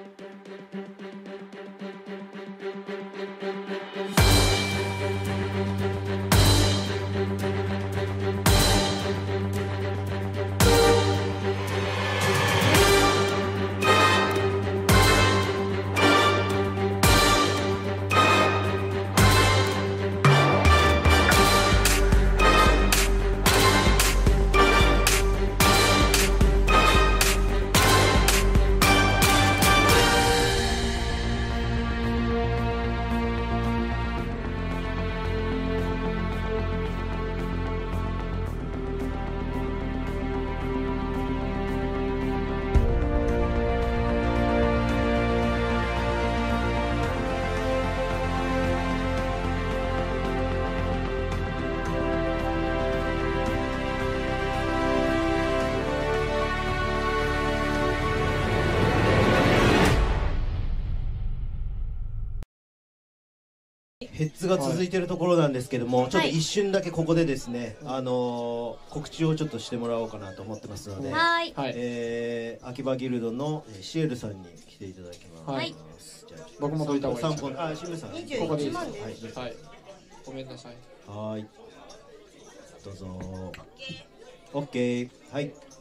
ヘッズが続いているところなんですけども、ちょっと一瞬だけここでですね、告知をちょっとしてもらおうかなと思ってますので、 はい、 秋葉ギルドのシエルさんに来ていただきます。 はい、 じゃあ僕も撮りた方がいいですか。シムさん 21 万です。 はい、ごめんなさい。 はい、どうぞ。オッケー。はい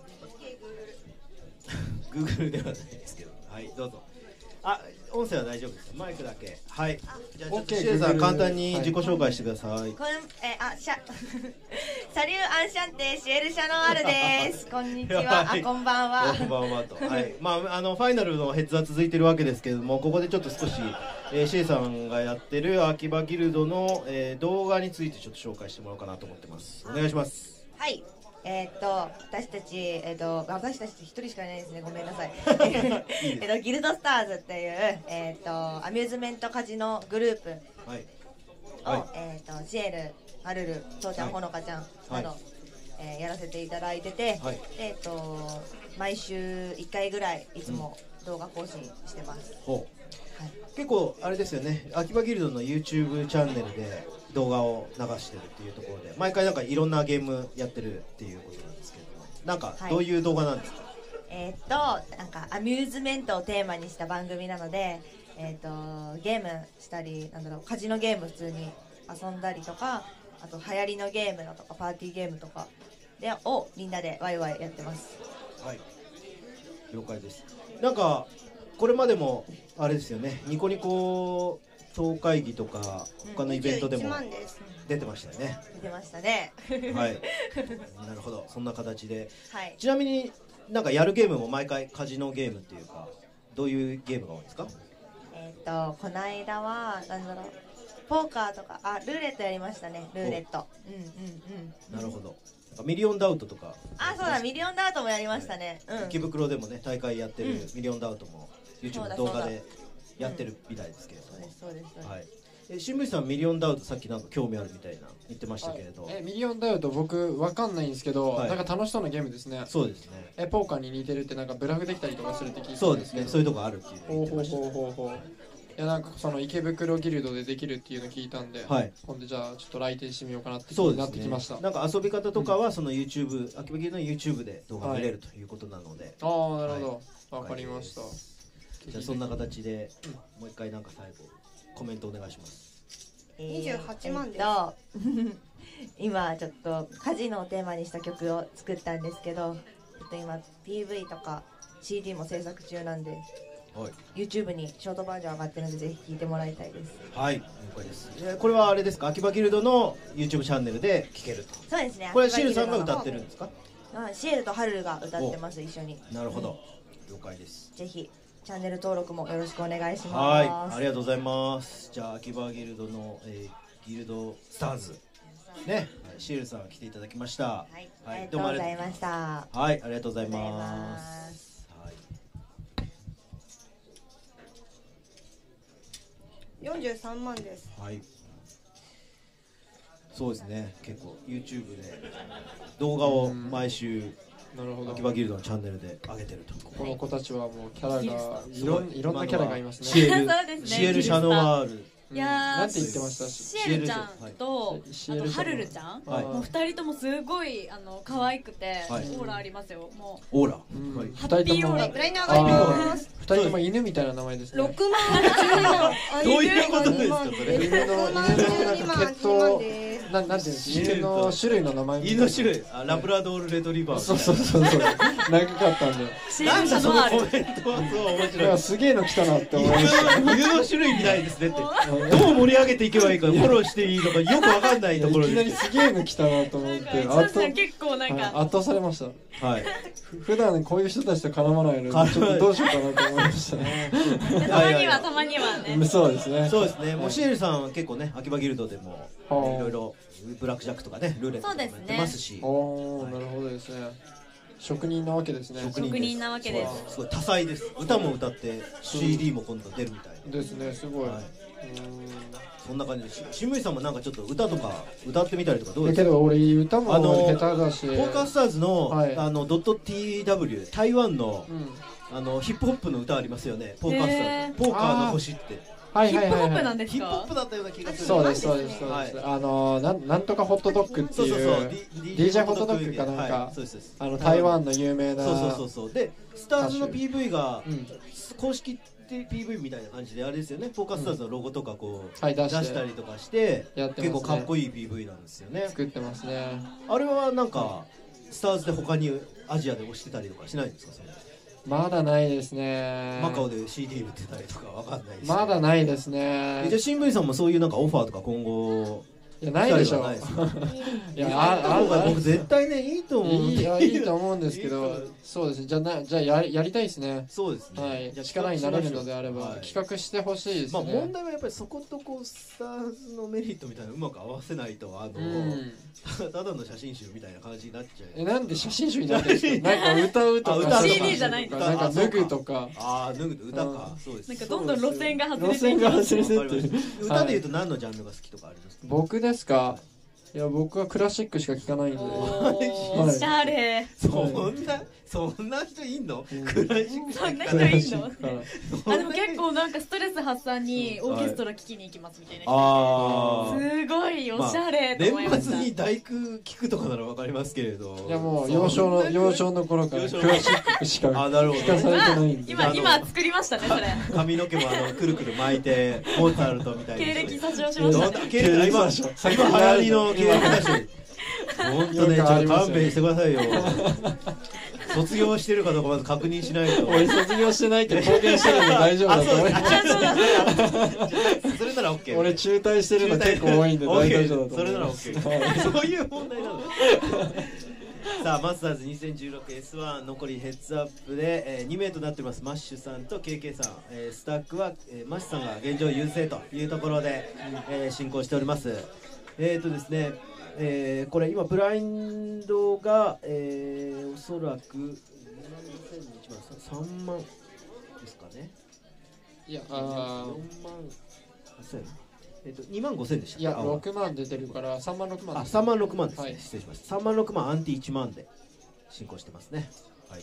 。Google ではないですけど、はい、どうぞ。音声は大丈夫です。マイクだけ。はい。じゃあちょっとシエルさん簡単に自己紹介してください。 サリューアンシャンテシエルシャノワールです。こんにちは。こんばんは。 こんばんはと。はい。まあファイナルのヘッズは続いてるわけですけれども、ここでちょっと少しシエさんがやってる秋葉ギルドの動画についてちょっと紹介してもらおうかなと思ってます。お願いします。 はい。私たち一人しかいないですね。ごめんなさい。ギルドスターズっていうアミューズメントカジノグループをシエル、ハルル、父ちゃん、ほのかちゃんなどやらせていただいてて、毎週1回ぐらいいつも動画更新してます。 結構あれですよね。秋葉ギルドの YouTube チャンネルで動画を流してるっていうところで、毎回なんかいろんなゲームやってるっていうことなんですけども、なんかどういう動画なんですか？ なんかアミューズメントをテーマにした番組なので、ゲームしたり、カジノゲーム普通に遊んだりとか、あと流行りのゲームだとかパーティーゲームとかをみんなでワイワイやってます。 はい、了解です。なんかこれまでもあれですよね、ニコニコ総会議とか他のイベントでも出てましたよね。 出てましたね。 はい。なるほど、そんな形で。 はい。 ちなみになんかやるゲームも毎回カジノゲームっていうか、どういうゲームが多いですか？ この間はポーカーとかルーレットやりましたね。ルーレット。 なるほど。ミリオンダウトとか。 そうだ、ミリオンダウトもやりましたね。 池袋でもね大会やってるミリオンダウトも YouTube の動画でやってるみたいですけれども。 そうです。はい。 新聞さんミリオンダウトさっきなんか興味あるみたいな言ってましたけれど。 ミリオンダウト僕わかんないんですけど、なんか楽しそうなゲームですね。 そうですね。 ポーカーに似てるってなんかブラフできたりとかするって聞いて。 そうですね。そういうとこあるっていう言ってました。 いやなんかその池袋ギルドでできるっていうの聞いたんで、今度じゃあちょっと来店してみようかなって気になってきました。 なんか遊び方とかはその YouTube、秋葉ギルドの YouTube で動画見れるということなので。 なるほど。わかりました。 じゃあそんな形でもう一回なんか最後コメントお願いします。 28万です。今ちょっとカジノをテーマにした曲を作ったんですけど、今 PV とか CD も制作中なんで、YouTube にショートバージョン上がってるのでぜひ聴いてもらいたいです。 はい、了解です。これはあれですか、秋葉ギルドの YouTube チャンネルで聴けると。 そうですね。 これシエルさんが歌ってるんですか？ シエルとハルルが歌ってます、一緒に。 なるほど、了解です。 ぜひチャンネル登録もよろしくお願いします。 はい、ありがとうございます。じゃあ秋葉ギルドの、ギルドスターズね、シエルさん来ていただきました。 はい、ありがとうございました。 はい、ありがとうございます。 43万です。 はい。そうですね。結構 YouTube で動画を毎週秋葉ギルドのチャンネルで上げてると。 この子たちはもうキャラがいろんなキャラがいますね。 シエルシャノワール。 いやなんて言ってました？ シエルちゃんとハルルちゃん、もう2人ともすごい可愛くてオーラありますよ。もうオーラ、 ハッピーオーラ。 ライナーがいます。 2 人とも犬みたいな名前ですね。 6万12万。 どういうことですかそれ。 犬の血統なんていうんですか、犬の種類の名前。 犬の種類、ラブラドールレトリバー。 そう長かったんで。 なんだそのコメントはそう面白い。 すげえの来たなって思いました。 犬の種類みたいですねって。どう盛り上げていけばいいかフォローしていいのかよくわかんないところで。 いきなりすげえの来たなと思って。 結構なんか圧倒されました。はい。普段こういう人たちと絡まないので、ちょっとどうしようかなと思いましたね。 たまにはね。 そうですね。 そうですね。もうシエルさんは結構ね、秋葉ギルドでもいろいろブラックジャックとかね、ルーレットとかやってますし。 おー、なるほどですね。職人なわけですね。 職人なわけです。 すごい多彩です。歌も歌って CD も今度出るみたいですね。すごい。 そんな感じで、新聞さんもなんかちょっと歌とか歌ってみたりとかどうですか？ けど俺歌も下手だし。 ポーカースターズのドット TW 台湾のヒップホップの歌ありますよね。ポーカースターズ、ポーカーの星って。 ヒップホップなんですか？ ヒップホップだったような気がする。 そうです。なんとかホットドッグっていう DJ ホットドッグかなんか台湾の有名な。 そうでスターズの PV が公式PV みたいな感じであれですよね。ポーカースターズのロゴとかこう出したりとかして結構かっこいい PV なんですよね。 作ってますね。 あれはなんかスターズで他にアジアで推してたりとかしないんですか？ まだないですね。 マカオで CD 売ってたりとかわかんないです。 まだないですね。 じゃあ新聞さんもそういうなんかオファーとか今後いやないでしょ。 いや僕絶対ねいいと思う。 いいと思うんですけど、そうですね。じゃあやりたいですね。 そうですね。 はい。力になれるのであれば企画してほしいですね。 まあ問題はやっぱりそことこうスターズのメリットみたいなのうまく合わせないとただの写真集みたいな感じになっちゃう。 なんで写真集になってるんですか？なんか歌うとか CD じゃないんですか？ なんか脱ぐとか。 脱ぐ歌か。そうです。 なんかどんどん路線が外れていきます。 歌でいうと何のジャンルが好きとかありますか？ 僕ですか？いや僕はクラシックしか聴かないんで。 おしゃれ。 そんな人いんの？クラシック。 そんな人いんの？でも結構なんかストレス発散にオーケストラ聴きに行きますみたいな。すごいおしゃれと思いました。 年末に大工聞くとかならわかりますけれど。 いやもう幼少の頃からクラシックしか聞かされてないんで。 今作りましたねそれ。 髪の毛もくるくる巻いてモーツァルトみたいな。 経歴詐称しましたね。 経歴詐称。今流行りの経歴詐称。本当ね、ちょっと勘弁してくださいよ。卒業してるかどうかまず確認しないと。 俺卒業してないって公言してるの大丈夫だと思います。 それなら OK。 俺中退してるの結構多いんで大丈夫だと思います。 それなら OK。そういう問題なの。さあマスターズ 2016S1 残りヘッズアップで2名となってます。マッシュさんと KK さん、スタックはマッシュさんが現状優勢というところで進行しております。ですね、これ今ブラインドが、おそらく3万ですかね。 いや 4万8000、2万5000でした。 いや6万出てるから3万6万。 あ、3万6万ですね、失礼しました。3万6万アンティ1万で進行してますね。はい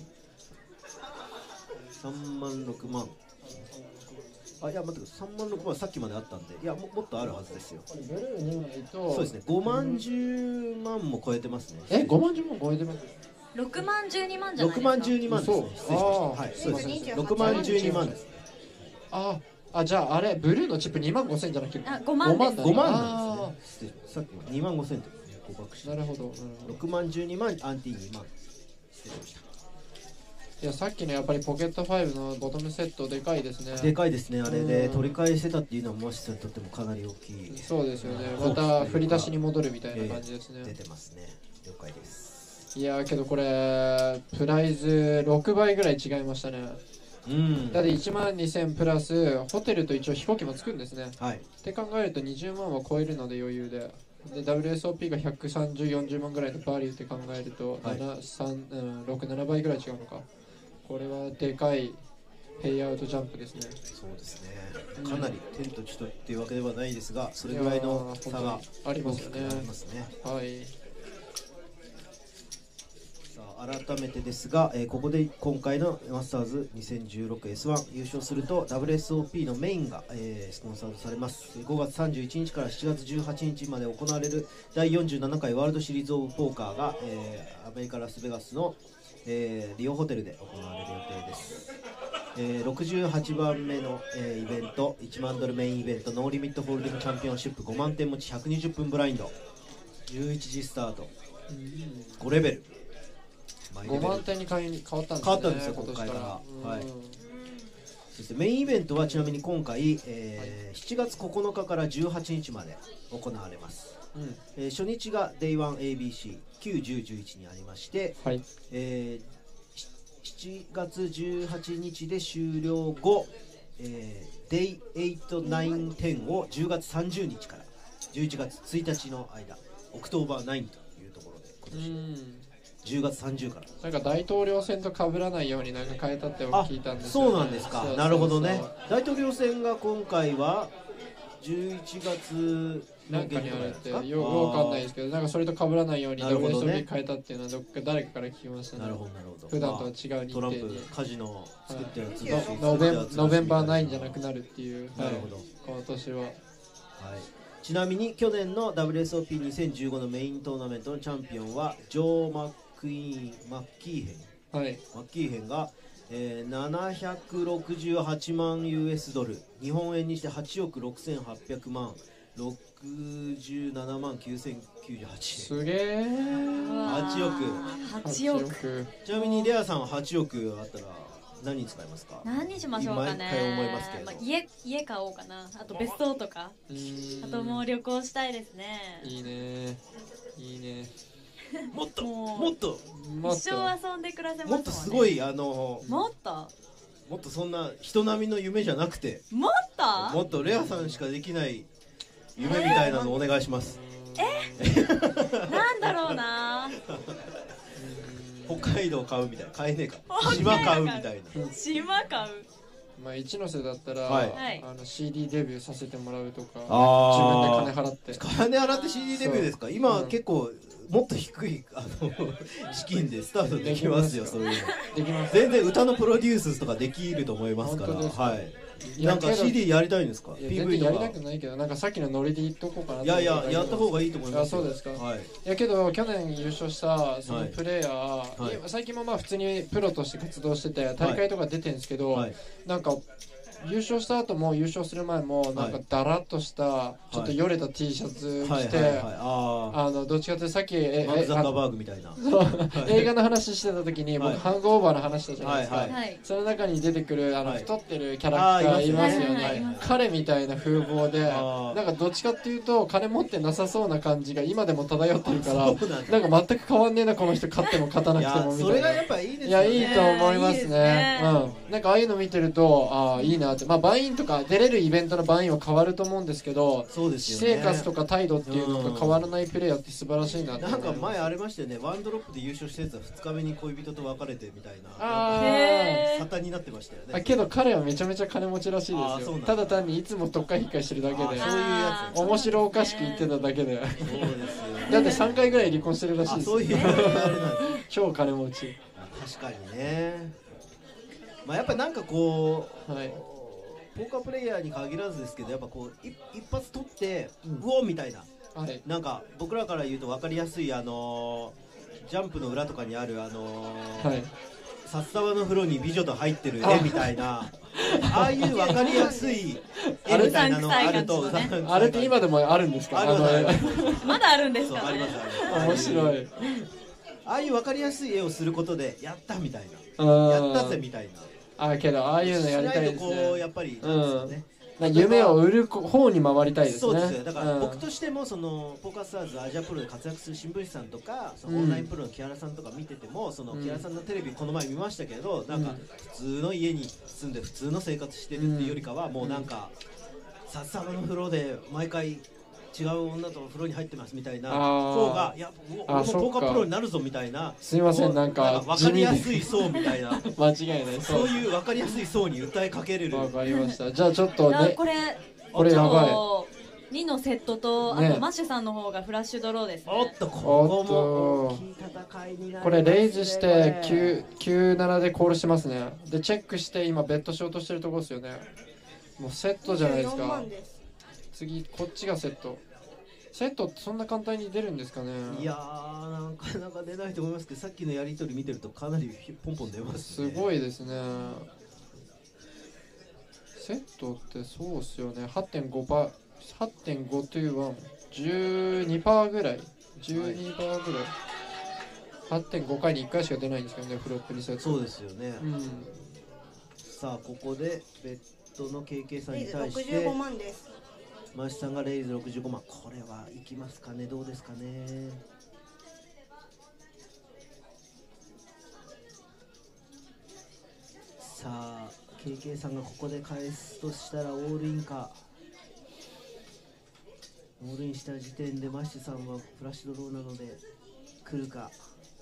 、3万6万。いや待ってください、3万6万さっきまであったんで、いや もっとあるはずですよ。そうですね、5万10万も超えてますね。 5万10万超えてます。 6万12万じゃないですか。 6万12万ですね。失礼しました。はい、そうです。6万12万ですね。 じゃああれブルーのチップ2万5000じゃなくて 5万です。 5万なんですね。さっきも2万5000と誤爆して。 なるほど。 6万12万アンティ2万失礼しました。 いやさっきのやっぱりポケット5のボトムセットでかいですね。 でかいですね。あれで取り返せたっていうのはマシさんにとってもかなり大きい。 そうですよね。また振り出しに戻るみたいな感じですね。 出てますね。了解です。 いやけどこれプライズ6倍ぐらい違いましたね。だって1万2000プラスホテルと一応飛行機もつくんですね。はい。って考えると20万は超えるので余裕で。で WSOP が130、40万ぐらいのバリューって考えると、6、7倍ぐらい違うのか。これはでかいペイアウトジャンプですね。 そうですね。かなり天と地とっていうわけではないですが、それぐらいの差がありますよね。はい。 さあ改めてですが、ここで今回のマスターズ 2016S1 優勝すると WSOP のメインが、スポンサードされます。5月31日から7月18日まで行われる第47回ワールドシリーズオブポーカーが、アメリカラスベガスのリオホテルで行われる予定です。 68番目の、イベント1万ドルメインイベントノーリミットホールディングチャンピオンシップ5万点持ち120分ブラインド11時スタート、5レベル 5万点に変わったんですね。 変わったんですよ今回から。はい。そしてメインイベントはちなみに今回、7月9日から18日まで行われます。初日が Day1ABC9、10、11にありまして、はい、7月18日で終了後、Day8、9、10を10月30日から11月1日の間、オクトーバー9というところで今年。10月30からなんか大統領選と被らないようになんか変えたって聞いたんですよね。そうなんですか。なるほどね。大統領選が今回は11月なんかにあるってよくわかんないですけど、なんかそれと被らないように WSOP 変えたっていうのは誰かから聞きましたね。 なるほどなるほど。 普段とは違う日程に。 トランプカジノ作ってるやつがノベンバー9じゃなくなるっていう。 なるほど。 今年は。はい。 ちなみに去年の WSOP2015 のメイントーナメントのチャンピオンはジョー・マッキーヘン、はい、マッキーヘンが、768万 US ドル日本円にして8億6800万67万9098円。 すげえ。 8億。 ちなみにレアさんは8億あったら何に使いますか？ 何にしましょうかね。 毎回思いますけど、 家買おうかな。あと別荘とか。あともう旅行したいですね。 いいねいいね。 もっと一生遊んで暮らせますもんね。 もっとすごいもっとそんな人並みの夢じゃなくてもっとレアさんしかできない夢みたいなのお願いします。 なんだろうな。 北海道買うみたいな。買えねえか。島買うみたいな。 島買う。 まあ一ノ瀬だったら、 はい、 CD デビューさせてもらうとか、 自分で金払って CD デビューですか？今、結構もっと低い資金でスタートできますよ。そういうのできます。 全然歌のプロデュースとかできると思いますから。はい。なんか CD やりたいんですか？ PV とかやりたくないけど、なんかさっきのノリで言っとこうかな。 いややった方がいいと思います。 そうですか。はい。いやけど去年優勝したそのプレイヤー、最近もまあ普通にプロとして活動してて大会とか出てるんですけど、なんか優勝した後も優勝する前もなんかダラッとしたちょっとよれた T シャツ着て、どっちかというとさっきマーク・ザッカーバーグみたいな映画の話してた時に僕ハングオーバーの話したじゃないですか。その中に出てくる太ってるキャラクターいますよね。彼みたいな風貌でなんかどっちかっていうと金持ってなさそうな感じが今でも漂ってるから、なんか全く変わんねえなこの人、勝っても勝たなくてもみたいな。 それがやっぱいいですよね。 いやいいと思いますね。なんかああいうの見てるといいなって。まあバインとか出れるイベントのバインは変わると思うんですけど、私生活とか態度っていうのが変わらないプレイヤーって素晴らしいなって。 なんか前ありましたよね。ワンドロップで優勝したやつは2日目に恋人と別れてみたいな沙汰になってましたよね。 けど彼はめちゃめちゃ金持ちらしいですよ。ただ単にいつも特会引っかいしてるだけで、面白おかしく言ってただけで。そうですよ。だって3回ぐらい離婚してるらしいです。 そういうあれなんです。 超金持ち。 確かにね。まあやっぱなんかこう、ポーカープレイヤーに限らずですけど、やっぱこう一発取ってうおみたいな、なんか僕らから言うと分かりやすいジャンプの裏とかにある札束の風呂に美女と入ってる絵みたいな、ああいう分かりやすい絵みたいなのがあると、 あれって今でもあるんですか？ まだあるんですか？ あります面白い。 ああいう分かりやすい絵をすることでやったみたいな、やったぜみたいな。 けどああいうのやりたいですね。 やっぱりね。 夢を売る方に回りたいですね。 そうですよ。だから僕としてもそのポーカースターズアジアプロで活躍する新聞紙さんとか、そのオンラインプロの木原さんとか見てても、その木原さんのテレビこの前見ましたけど、なんか普通の家に住んで普通の生活してるっていうよりかは、もうなんか札束の風呂で毎回違う女と風呂に入ってますみたいな方が、いや俺もポーカープロになるぞみたいな、 すいません、なんか分かりやすい層みたいな間違いない、 そういう分かりやすい層に訴えかけれる。 わかりました。じゃあちょっとね、 これやばい。2のセットと、あとマッシュさんの方がフラッシュドローですね。 おっと、ここも大きい戦いになりますね。 これレイズして97でコールしますね。でチェックして今ベットしようとしてるところですよね。もうセットじゃないですか。次こっちがセット。セットってそんな簡単に出るんですかね。 いやー、なかなか出ないと思いますけど、さっきのやり取り見てるとかなりポンポン出ますね。 すごいですね。 セットってそうっすよね。8.5%、8.5 to 1、12% ぐらい。12% ぐらい。8.5 回に1回しか出ないんですけどね、フロップにセット。 そうですよね。さあ、ここでベッドの KK さんに対して。 65万です。 マシさんがレイズ65万。これはいきますかね、どうですかね。さあ、KK さんがここで返すとしたらオールインか。オールインした時点でマッシュさんはフラッシュドローなので来るか。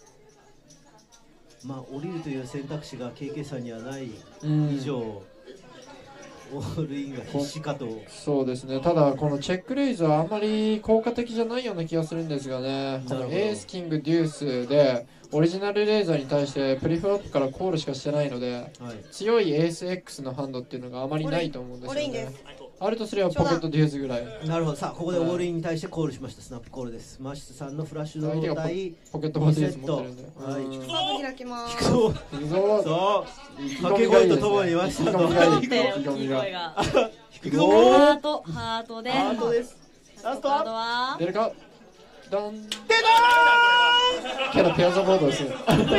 まあ降りるという選択肢が KK さんにはない以上、オールインが必死かと。 そうですね。ただこのチェックレイズはあんまり効果的じゃないような気がするんですがね。このエースキングデュースでオリジナルレーザーに対してプリフロップからコールしかしてないので、強いエース X のハンドっていうのがあまりないと思うんですよね。あるとすればポケットデュースぐらい。 なるほど。さあここでオールインに対してコールしました。スナップコールです。マッシュさんのフラッシュドロー対ポケットデュース持ってるんで。 はい。 開きます。 引くぞ。 引くぞ。 そう。掛け声とともにマッシュさんの引くぞ。ハートで。 ハートです。ラストは出るか。ダン。 出たー。けどペアザボードです。フル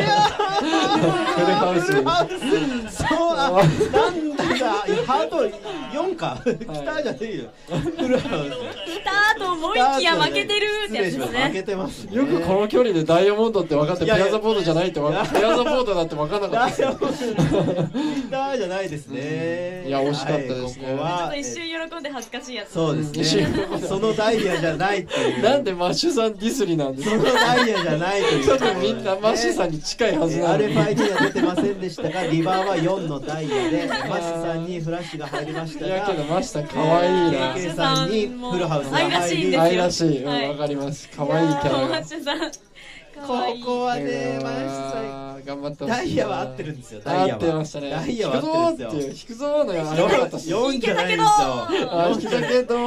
ハウス。 そう、なんだ。ハート4か。来たじゃねえよ。フルハウス。 来たと思いきや負けてるってやつですね。 負けてます。 よくこの距離でダイヤモンドって分かってペアザボードじゃないってペアザボードだって分からなかった。 来たじゃないですね。 いや惜しかったですね。 一瞬喜んで恥ずかしいやつ。 そうですね。そのダイヤじゃないっていう。 なんでマッシュさんディスリなんですか。 そのダイヤじゃないという。 多分みんなマッシュさんに近いはずなのに。 RFID は出てませんでしたが、リバーは4のダイヤでマッシュさんにフラッシュが入りましたが。 いやけどマッシュさん可愛いな。 KK さんにフルハウスが入り。 愛らしい。わかります。可愛いキャラ。 マッシュさん。 ここはね、マッシュさん頑張ってほしい。 ダイヤは合ってるんですよ。ダイヤは。 合ってましたね。 ダイヤは合ってるんですよ。 引くぞーのよ。あれ良かったし。 4じゃないんですよ。 引けたけど。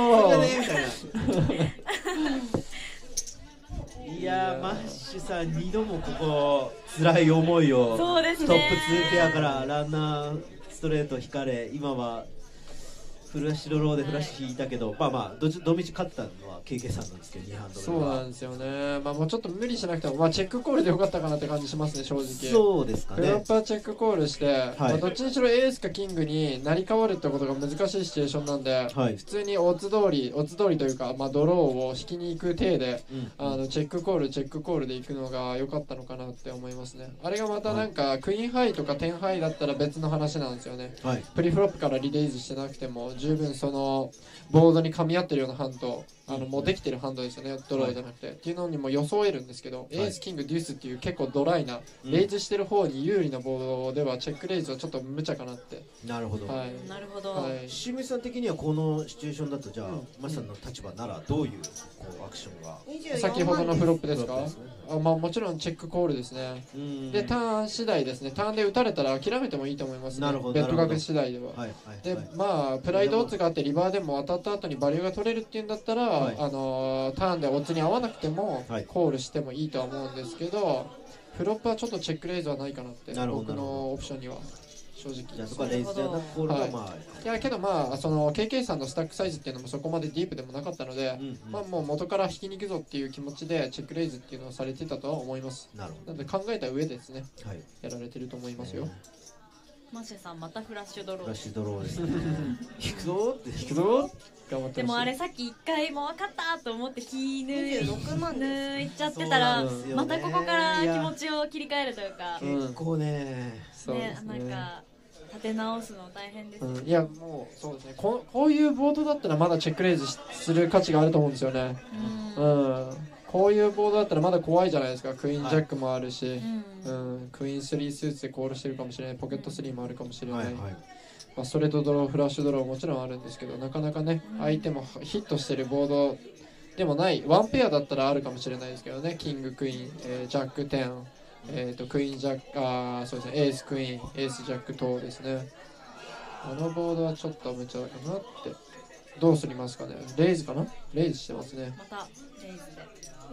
いやー、マッシュさん2度もここ辛い思いを、 そうですね、 トップ2ペアからランナーストレート引かれ、今はフラッシュドローでフラッシュ引いたけど、まあまあどっち勝ったのは KK さんなんですけど、2ハンドルそうなんですよね。まあもうちょっと無理しなくても、まあチェックコールでよかったかなって感じしますね、正直。 そうですかね。 フロッパーチェックコールして、まあどっちにしろエースかキングに成り変わるってことが難しいシチュエーションなんで、普通にオッズ通りというか、まあドローを引きに行く体で、チェックコールで行くのが良かったのかなって思いますね。あれがまたなんか、クイーンハイとかテンハイだったら別の話なんですよね。プリフロップからリレーズしてなくても十分そのボードに噛み合ってるようなハンド、もうできてるハンドですよね、ドローじゃなくて、っていうのにも装えるんですけど、エースキングデュースっていう結構ドライな、レイズしてる方に有利なボードではチェックレイズはちょっと無茶かなって。 なるほど。 なるほど。 清水さん的にはこのシチュエーションだと、じゃあマシさんの立場ならどういうアクションが。 先ほどのフロップですか。まあもちろんチェックコールですね。でターン次第ですね。ターンで打たれたら諦めてもいいと思いますね。ベッド額次第では。でまあプライドオッズがあってリバーでも当たった後にバリューが取れるっていうんだったら、ターンでオッズに合わなくてもコールしてもいいとは思うんですけど、フロップはちょっとチェックレイズはないかなって、僕のオプションには。正直。 じゃあそこはレイズじゃなくコールがまあ。 いやけどまあその KK さんのスタックサイズっていうのもそこまでディープでもなかったので、まあもう元から引きに行くぞっていう気持ちでチェックレイズっていうのをされてたとは思います。なので考えた上でですね、やられてると思いますよ。 マシュさんまたフラッシュドロー。 フラッシュドローですね。引くぞって引くぞ。 でもあれさっき1回もう分かったと思って抜いちゃってたら、またここから気持ちを切り替えるというか、 結構ね、 なんか立て直すの大変です。 いやもうそうですね。こういうボードだったらまだチェックレイズする価値があると思うんですよね。こういうボードだったらまだ怖いじゃないですか。クイーンジャックもあるし、クイーン3スーツでコールしてるかもしれない、ポケット3もあるかもしれない。まあストレートドロー、フラッシュドローもちろんあるんですけど、なかなかね、相手もヒットしてるボードでもない、ワンペアだったらあるかもしれないですけどね。キングクイーン、ジャック10、クイーンジャック、そうですね、エースクイーン、エースジャック等ですね。あのボードはちょっと無茶かなって。どうすりますかね。レイズかな。レイズしてますね。 またレイズで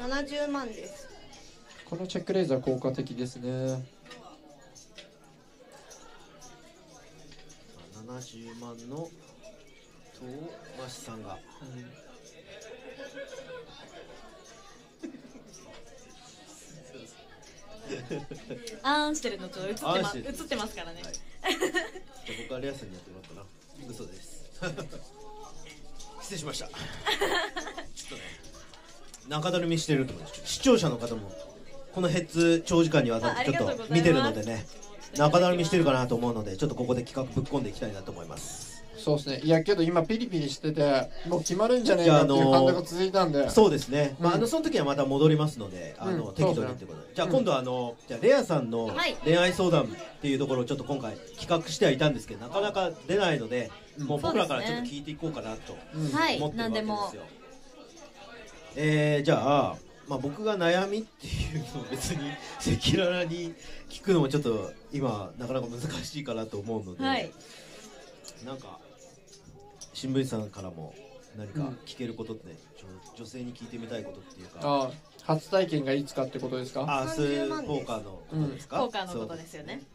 70万です。 このチェックレイズは効果的ですね。 70万のトーマシさんが、 あーんしてるのちょっと映ってますからね。 はい、じゃあ僕はレアさんにやってもらったな。嘘です。失礼しました。ちょっとね、中だるみしてると思います。視聴者の方もこのヘッズ長時間にわたってちょっと見てるのでね、中だるみしてるかなと思うので、ちょっとここで企画ぶっ込んでいきたいなと思います。 そうですね。いやけど今ピリピリしてて、もう決まるんじゃねえかっていう感じが続いたんで。 そうですね。まあその時はまた戻りますので、適度にってことで。じゃあ今度じゃあレアさんの恋愛相談っていうところをちょっと今回企画してはいたんですけど、なかなか出ないので、もう僕らからちょっと聞いていこうかなと思ってるわけですよ。じゃあ。まあ僕が悩みっていうのを別に赤裸々に聞くのもちょっと今なかなか難しいかなと思うので、なんか新聞さんからも何か聞けることって、女性に聞いてみたいことっていうか、 初体験がいつかってことですか？ ポーカーのことですか？ ポーカーのことですよね。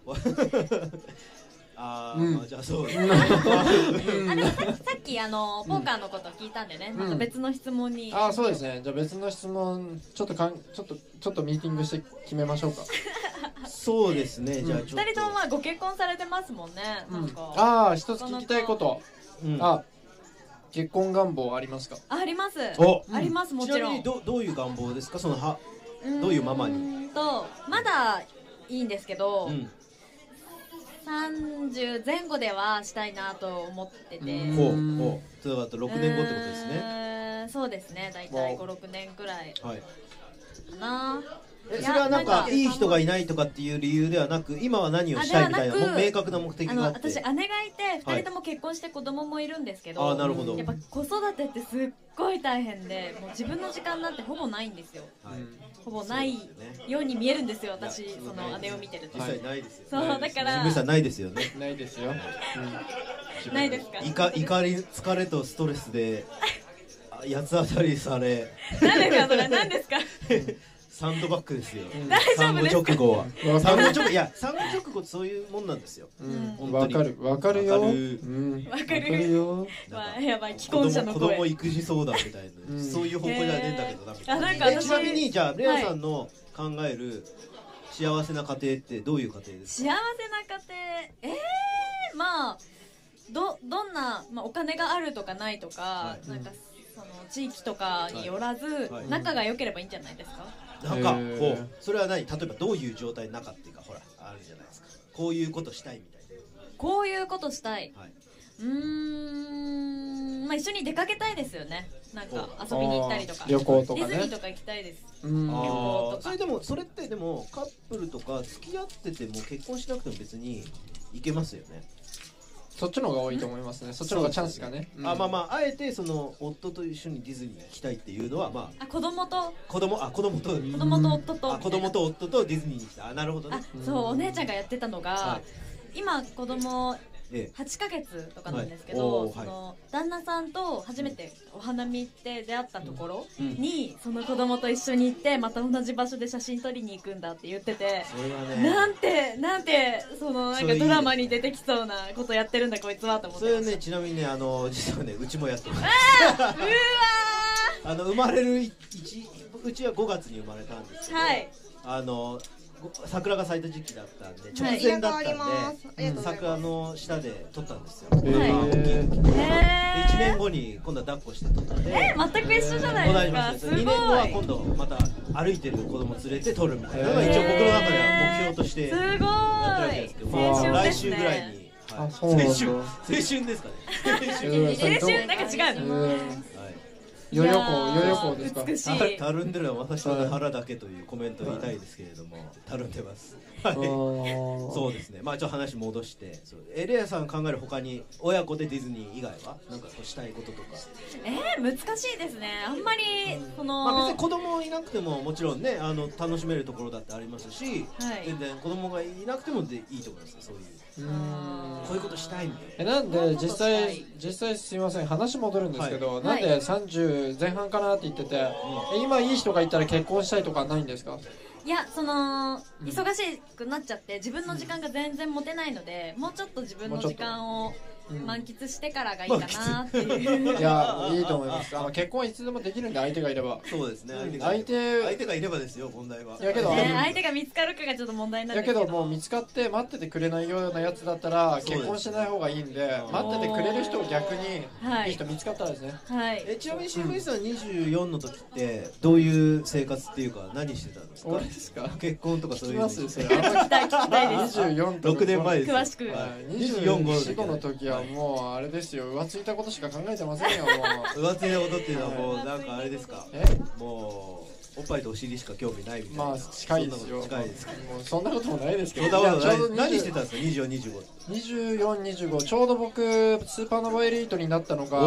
まあじゃあそう。 でもさっきポーカーのこと聞いたんでね、また別の質問に。 そうですね。じゃあ別の質問ちょっとミーティングして決めましょうか。 そうですね。じゃあ2 人ともまあご結婚されてますもんね。なんか一つ聞きたいこと。結婚願望ありますか？ あります。あります、もちろん。 ちなみにどういう願望ですか？どういうママに？ まだいいんですけど。30前後ではしたいなと思ってて。 そうだと6年後ってことですね。 そうですね。だいたい5、6年くらいかな。 それはなんかいい人がいないとかっていう理由ではなく、今は何をしたいみたいな明確な目的があって。 私姉がいて2人とも結婚して子供もいるんですけど、やっぱ子育てってすっごい大変で、もう自分の時間なんてほぼないんですよ。ほぼないように見えるんですよ、私その姉を見てると。 実際ないですよ。 そうだから。 新聞さんないですよね。 ないですよ。 ないですか？ 怒り、疲れとストレスで八つ当たりされ。 何ですかそれ？何ですか？ サンドバッグですよ。 大丈夫ですか？ 産後直後は。産後直後ってそういうもんなんですよ。 わかるよ。わかるよ。 やばい、既婚者の声。 子供育児相談みたいな、そういう方向じゃねえんだけどな。ちなみにじゃあレアさんの考える幸せな家庭ってどういう家庭ですか？ 幸せな家庭、まあどんなお金があるとかないとか、なんかその地域とかによらず仲が良ければいいんじゃないですか？ それは何？例えばどういう状態の中っていうか、ほらあるじゃないですか。こういうことしたいみたいな。 こういうことしたい。まあ一緒に出かけたいですよね。なんか遊びに行ったりとか。 旅行とかね。 ディズニーとか行きたいです。旅行とか。 それってでもカップルとか付き合ってても結婚しなくても別に行けますよね。 そっちの方が多いと思いますね。そっちの方がチャンスがね。 あえてその夫と一緒にディズニーに行きたいっていうのは子供と夫と子供と夫とディズニーに来た。なるほどね。 そう、お姉ちゃんがやってたのが、今子供8ヶ月とかなんですけど、その旦那さんと初めてお花見行って出会ったところにその子供と一緒に行って、また同じ場所で写真撮りに行くんだって言ってて、なんてそのなんかドラマに出てきそうなことやってるんだこいつはと思って。 それね、ちなみにね、実はね、うちもやってます。 うわ生まれるうちは5月に生まれたんですけど、桜が咲いた時期だったんで直前だったんで、桜の下で撮ったんですよ。1年後に今度は抱っこして撮って、 全く一緒じゃないですか。 2年後は今度また歩いてる子供連れて撮るみたいなのが一応僕の中では目標としてやってるわけですけど、来週ぐらいに青春ですかね。 青春なんか違うの。 よよこですか？ 美しい。 たるんでるのは私の腹だけというコメントを言いたいですけれども、たるんでます。そうですね。まあちょっと話戻して、レアさん考える他に親子でディズニー以外はなんかしたいこととか。 難しいですね。あんまりその別に子供いなくてももちろんね、楽しめるところだってありますし、全然子供がいなくてもいいと思います。そういう。こういうことしたいみたいな。 なんで実際すいません、話戻るんですけど、なんで30前半かなって言ってて、今いい人がいたら結婚したいとかないんですか？ いや、その忙しくなっちゃって自分の時間が全然持てないので、もうちょっと自分の時間を満喫してからがいいかなっていう。 いや、いいと思います。結婚はいつでもできるんで、相手がいれば。 そうですね。 相手がいればですよ、問題は。 やけど相手が見つかるかがちょっと問題なんですけど。 やけどもう見つかって待っててくれないようなやつだったら結婚しない方がいいんで、待っててくれる人を逆にいい人見つかったらですね。 はい。 ちなみに新聞さん24の時ってどういう生活っていうか何してたんですか？ 俺ですか？ 結婚とかそういうの。聞きますそれ。 聞きたいです。 24と 6年前です。 詳しく。 24の時はもうあれですよ、浮ついたことしか考えてませんよ。もう浮ついたことっていうのはもうなんかあれですか？もうおっぱいとお尻しか興味ないみたいな。 まあ近いですよ。 近いですか？ もうそんなこともないですけど。 何してたんですか？24、25。 24、25。ちょうど僕スーパーノヴァエリートになったのが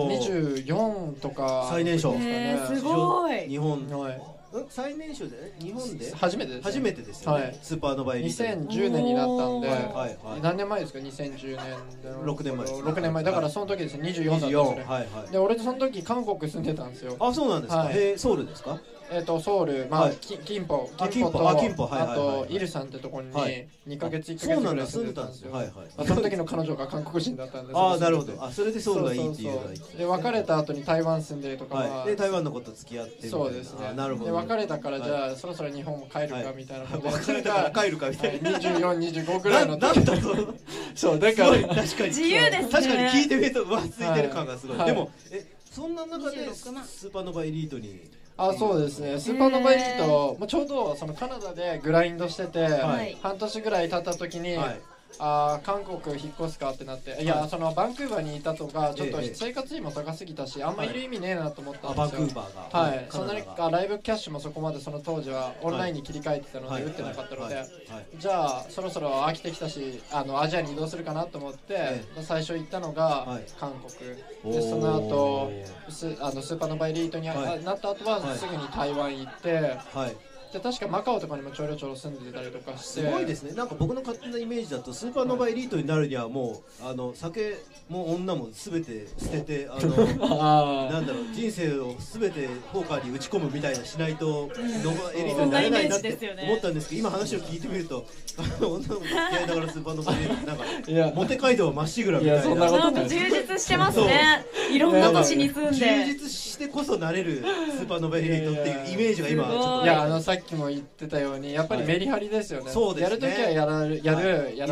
24とか。 最年少。 すごい。 日本。最年少で日本で初めてです。 初めてですよね。スーパーノヴァエリート。 2010年になったんで、何年前ですか？2010年で 6年前。 6年前だからその時ですね。24だったんですね。で俺とその時韓国住んでたんですよ。 あ、そうなんですか。ソウルですか？ ソウル、まあキンポとあとイルサンってところに2ヶ月1ヶ月ぐらい住んでたんですよ。その時の彼女が韓国人だったんで。 ああ、なるほど。それでソウルがいいっていうのがで別れた後に台湾住んでとかで台湾の子と付き合ってそうですね。 なるほど。 で別れたからじゃあそろそろ日本も帰るかみたいなことで別れたから帰るかみたいな 24、25ぐらいの時そうだから確かに自由ですね。 確かに聞いてみると浮ついてる感がすごい。でもそんな中でスーパーノヴァエリートにそうですね。スーパーノヴァエリートちょうどそのカナダでグラインドしてて半年ぐらい経った時に韓国引っ越すかってなって、いやそのバンクーバーにいたとかちょっと生活費も高すぎたしあんまいる意味ねえなと思ったんですよ。 バンクーバーがはいそんなにライブキャッシュもそこまでその当時はオンラインに切り替えてたので打ってなかったので、じゃあそろそろ飽きてきたしアジアに移動するかなと思って最初行ったのが韓国で、その後スーパーノヴァエリートになった後はすぐに台湾行ってで確かマカオとかにもちょろちょろ住んでたりとかしてすごいですね。なんか僕の勝手なイメージだとスーパーノヴァエリートになるにはもう酒も女も全て捨ててなんだろう人生を全てポーカーに打ち込むみたいなしないとノヴァエリートになれないなって思ったんですけど、今話を聞いてみると女も付き合いながらスーパーノヴァエリートなんかモテ街道はまっしぐらみたいな。 なんか充実してますね。いろんな都市に住んで充実してこそなれるスーパーノヴァエリートっていうイメージが今ちょっと。 いやさっきも言ってたようにやっぱりメリハリですよね。やるときはやらないときは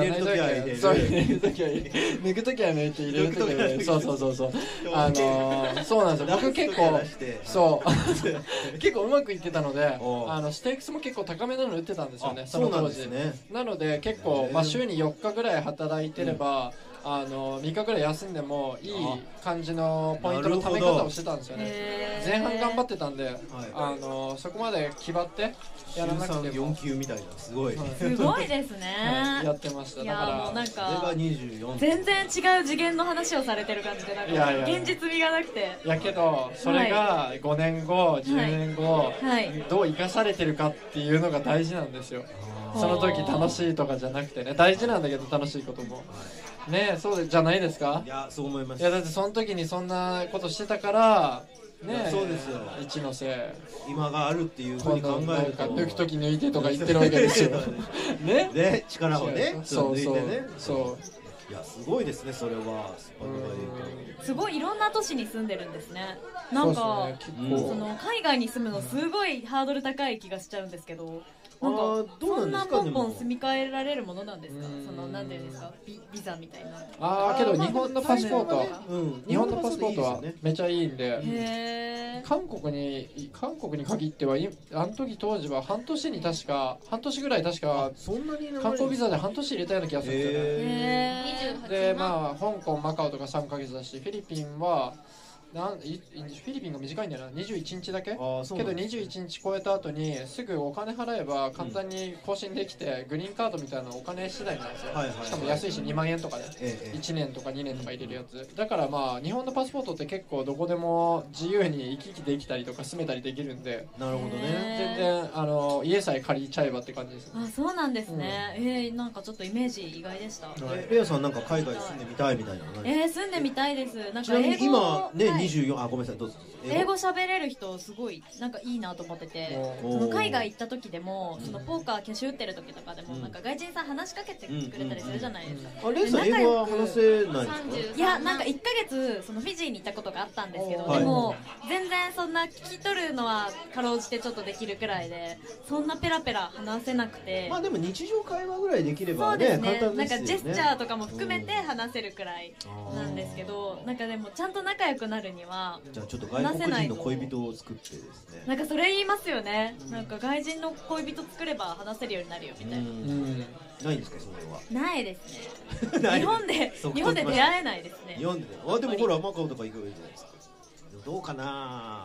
抜くときは抜いて入れるときは入れる。そうそうなんですよ。僕結構結構うまくいってたのでステークスも結構高めなの打ってたんですよね、その当時。なので結構週に4日ぐらい働いてれば3日ぐらい休んでもいい感じのポイントの貯め方をしてたんですよね。前半頑張ってたんでそこまで気張ってやらなくても 4級みたいなすごいすごいですね。 やってました。だからもうなんかそれが24 全然違う次元の話をされてる感じでなんか現実味がなくて。 やけどそれが5年後10年後どう生かされてるかっていうのが大事なんですよ。その時楽しいとかじゃなくてね、大事なんだけど楽しいこともね、そうじゃないですか。 いやそう思います。 いやだってその時にそんなことしてたからね、 そうですよ。 一のせい今があるっていうふうに考えると抜く時抜いてとか言ってるわけですよね、力をねそう抜いてね。いやすごいですね。それはすごいいろんな都市に住んでるんですね。なんかその海外に住むのすごいハードル高い気がしちゃうんですけど、なんかそんなポンポン住み替えられるものなんですか？そのなんていうんですか、ビザみたいな。 けど日本のパスポートは日本のパスポートはめちゃいいんで、韓国に限ってはあの時当時は半年ぐらい確か観光ビザで半年入れたような気がするんですよね。でまあ香港マカオとか3ヶ月だし、フィリピンはフィリピンが短いんだよな、21日だけけど21日超えた後にすぐお金払えば簡単に更新できて、グリーンカードみたいなお金次第なんですよ。しかも安いし2万円とかで1年とか2年とか入れるやつだから、まあ日本のパスポートって結構どこでも自由に行き来できたりとか住めたりできるんで、 なるほどね、 全然家さえ借りちゃえばって感じです。 あ、そうなんですね。なんかちょっとイメージ意外でした。 レアさんなんか海外住んでみたいみたいな。 住んでみたいです。なんかちなみに今ね 24、あ、ごめんなさい、どうぞ。 英語喋れる人すごいなんかいいなと思ってて、その海外行った時でもそのポーカーキャッシュ打ってる時とかでもなんか外人さん話しかけてくれたりするじゃないですか。 あ、レイさん英語は話せないんですか？ いや、なんか1ヶ月そのフィジーに行ったことがあったんですけど、でも全然そんな聞き取るのはかろうじてちょっとできるくらいで、そんなペラペラ話せなくて、 まあでも日常会話ぐらいできればね、簡単ですよね。 なんかジェスチャーとかも含めて話せるくらいなんですけど、なんかでもちゃんと仲良くなるにはじゃあちょっと外国人の恋人を作ってですね、 なんかそれ言いますよね。なんか外人の恋人作れば話せるようになるよみたいな。 ないんですか、それは？ ないですね。日本で出会えないですね。 日本で。あ、でもほらマカオとか行けばいいじゃないですか。どうかな。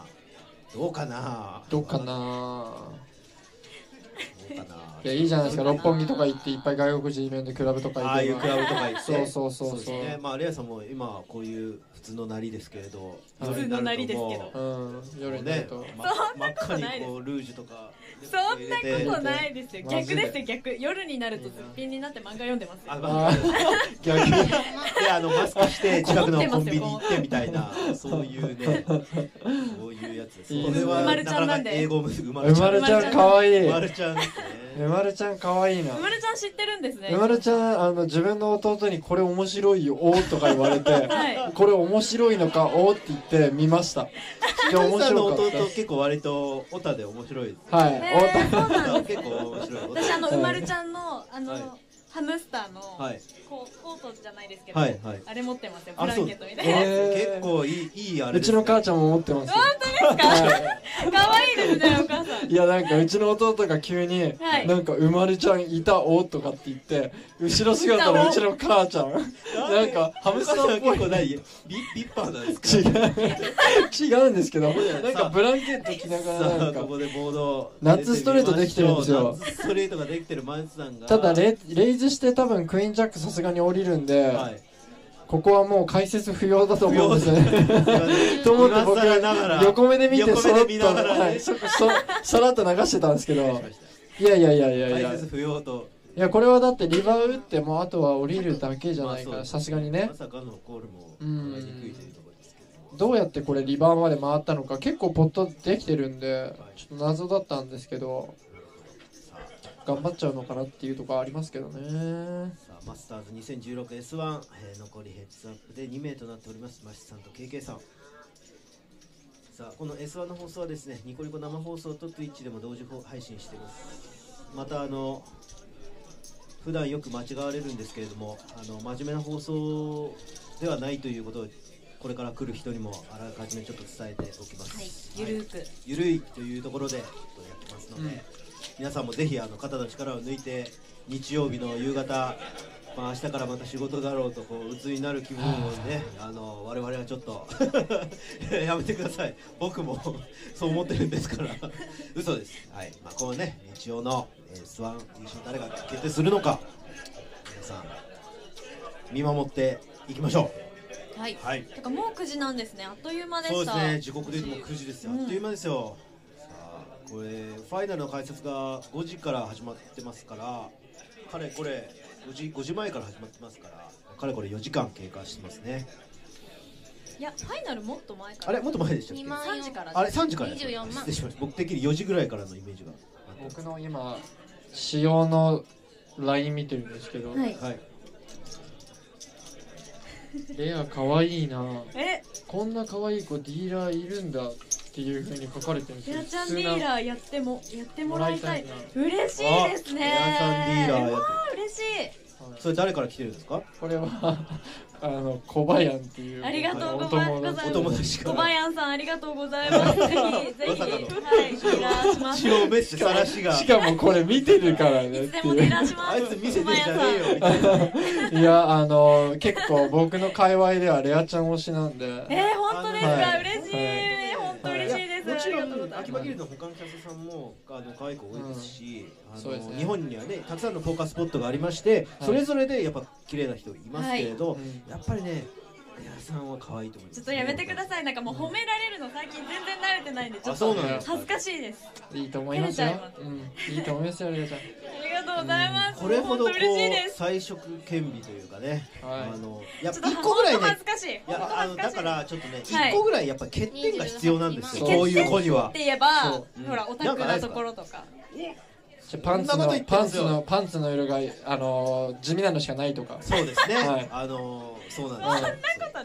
いや、いいじゃないですか。六本木とか行っていっぱい外国人いるんで、クラブとか行って、 ああいうクラブとか行って、 そうまあレアさんも今こういう普通のなりですけれど、 普通のなりですけど、 夜になると真っ赤にこうルージュとか。 そんなことないですよ。逆ですよ、逆。夜になるとすっぴんになって漫画読んでますよ。 逆にマスクして近くのコンビニ行ってみたいな、そういうね、そういうやつです。これはなかなか英語もうまるちゃんかわいい。 うまるちゃんかわいいな。 うまるちゃん知ってるんですね。 うまるちゃん自分の弟にこれ面白いよおーとか言われて、これ面白いのかおーって言って見ました。 面白かった。弟結構割とオタで面白いです。 はい。 そうなんです。 結構面白い。 私うまるちゃんのハムスターのコートじゃないですけど、あれ持ってますよ。ブランケットみたいな。 結構いいあれ。 うちの母ちゃんも持ってます。 本当ですか？可愛いですね、お母さん。 いや、なんかうちの弟が急になんかうまるちゃんいたおとかって言って、後ろ姿のうちの母ちゃんなんかハムスターっぽい。 ビッパーなんですか？ 違うんですけど、なんかブランケット着ながらなんかここでボードナッツストレートできてるんですよ。 ナッツストレートができてるマンスさんが、 ただレイズして多分クイーンジャックさすがに降りるんで、ここはもう解説不要だと思うんですね。と思って僕横目で見てさらっと流してたんですけど、いや解説不要と。 いや、これはだってリバウ打ってもあとは降りるだけじゃないから、さすがにね。 まさかのコールも考えにくいというところですけど、 どうやってこれリバーまで回ったのか結構ポットできてるんで、ちょっと謎だったんですけど、頑張っちゃうのかなっていうところありますけどね。 さあマスターズ 2016S1、残りヘッズアップで2名となっております。マシさんと KK さん。さあこの S1 の放送はですね、ニコニコ生放送と Twitch でも同時配信しています。また普段よく間違われるんですけれども、真面目な放送ではないということをこれから来る人にもあらかじめちょっと伝えておきます。 はい、ゆるく、 ゆるいというところでやってますので、皆さんもぜひ肩の力を抜いて、日曜日の夕方、明日からまた仕事だろうとこう鬱になる気分をね、我々はちょっとやめてください。僕もそう思ってるんですから嘘です。はい、このね、日曜のS1優勝誰が決定するのか、皆さん見守っていきましょう。はい、てかもう9時なんですね。あっという間でした。 そうですね、時刻で言うともう9時ですよ。あっという間ですよ。これファイナルの解説が5時から始まってますから、かれこれ5時前から始まってますから、かれこれ4時間経過してますね。 いや、ファイナルもっと前から。 あれもっと前でしたっけ ？3時から。 あれ3時から 24万。 失礼しました。僕的に4時ぐらいからのイメージが。 僕の今仕様の LINE 見てるんですけど、 はい、 レアかわいいな、こんなかわいい子ディーラーいるんだっていう風に書かれてるんですよ。 レアちゃんディーラーやってもらいたい。嬉しいですね。 レアちゃんディーラーやって。 嬉しい。 それ誰から来てるんですか？ これは小林っていうありがとうございます。 お友達から。 小林さんありがとうございます。ぜひお願いします。 白べしさらしが。 しかもこれ見てるからね。 いつでも照らします。 あいつ見せてんじゃねえよみたいな。 いや結構僕の界隈ではレアちゃん推しなんで。 本当ですか？嬉しい。本当嬉しいです。 もちろん秋葉ギルドの他のキャストさんも可愛い子多いですし、日本にはねたくさんのフォーカススポットがありまして、それぞれでやっぱ綺麗な人いますけれど、やっぱりねレアさんは可愛いと思います。 ちょっとやめてください。なんかもう褒められるの最近全然慣れてないんで、ちょっと恥ずかしいです。 いいと思いますよ。いいと思いますよ、レアちゃん。 ありがとうございます。 これほどこう彩色兼備というかね、やっぱ1個ぐらいね、 恥ずかしい。 いやだからちょっとね1個ぐらいやっぱ欠点が必要なんですよ。こういう子には。 って言えばほらオタクなところとか。 パンツの色が地味なのしかないとか。 そうですね。そうなんです。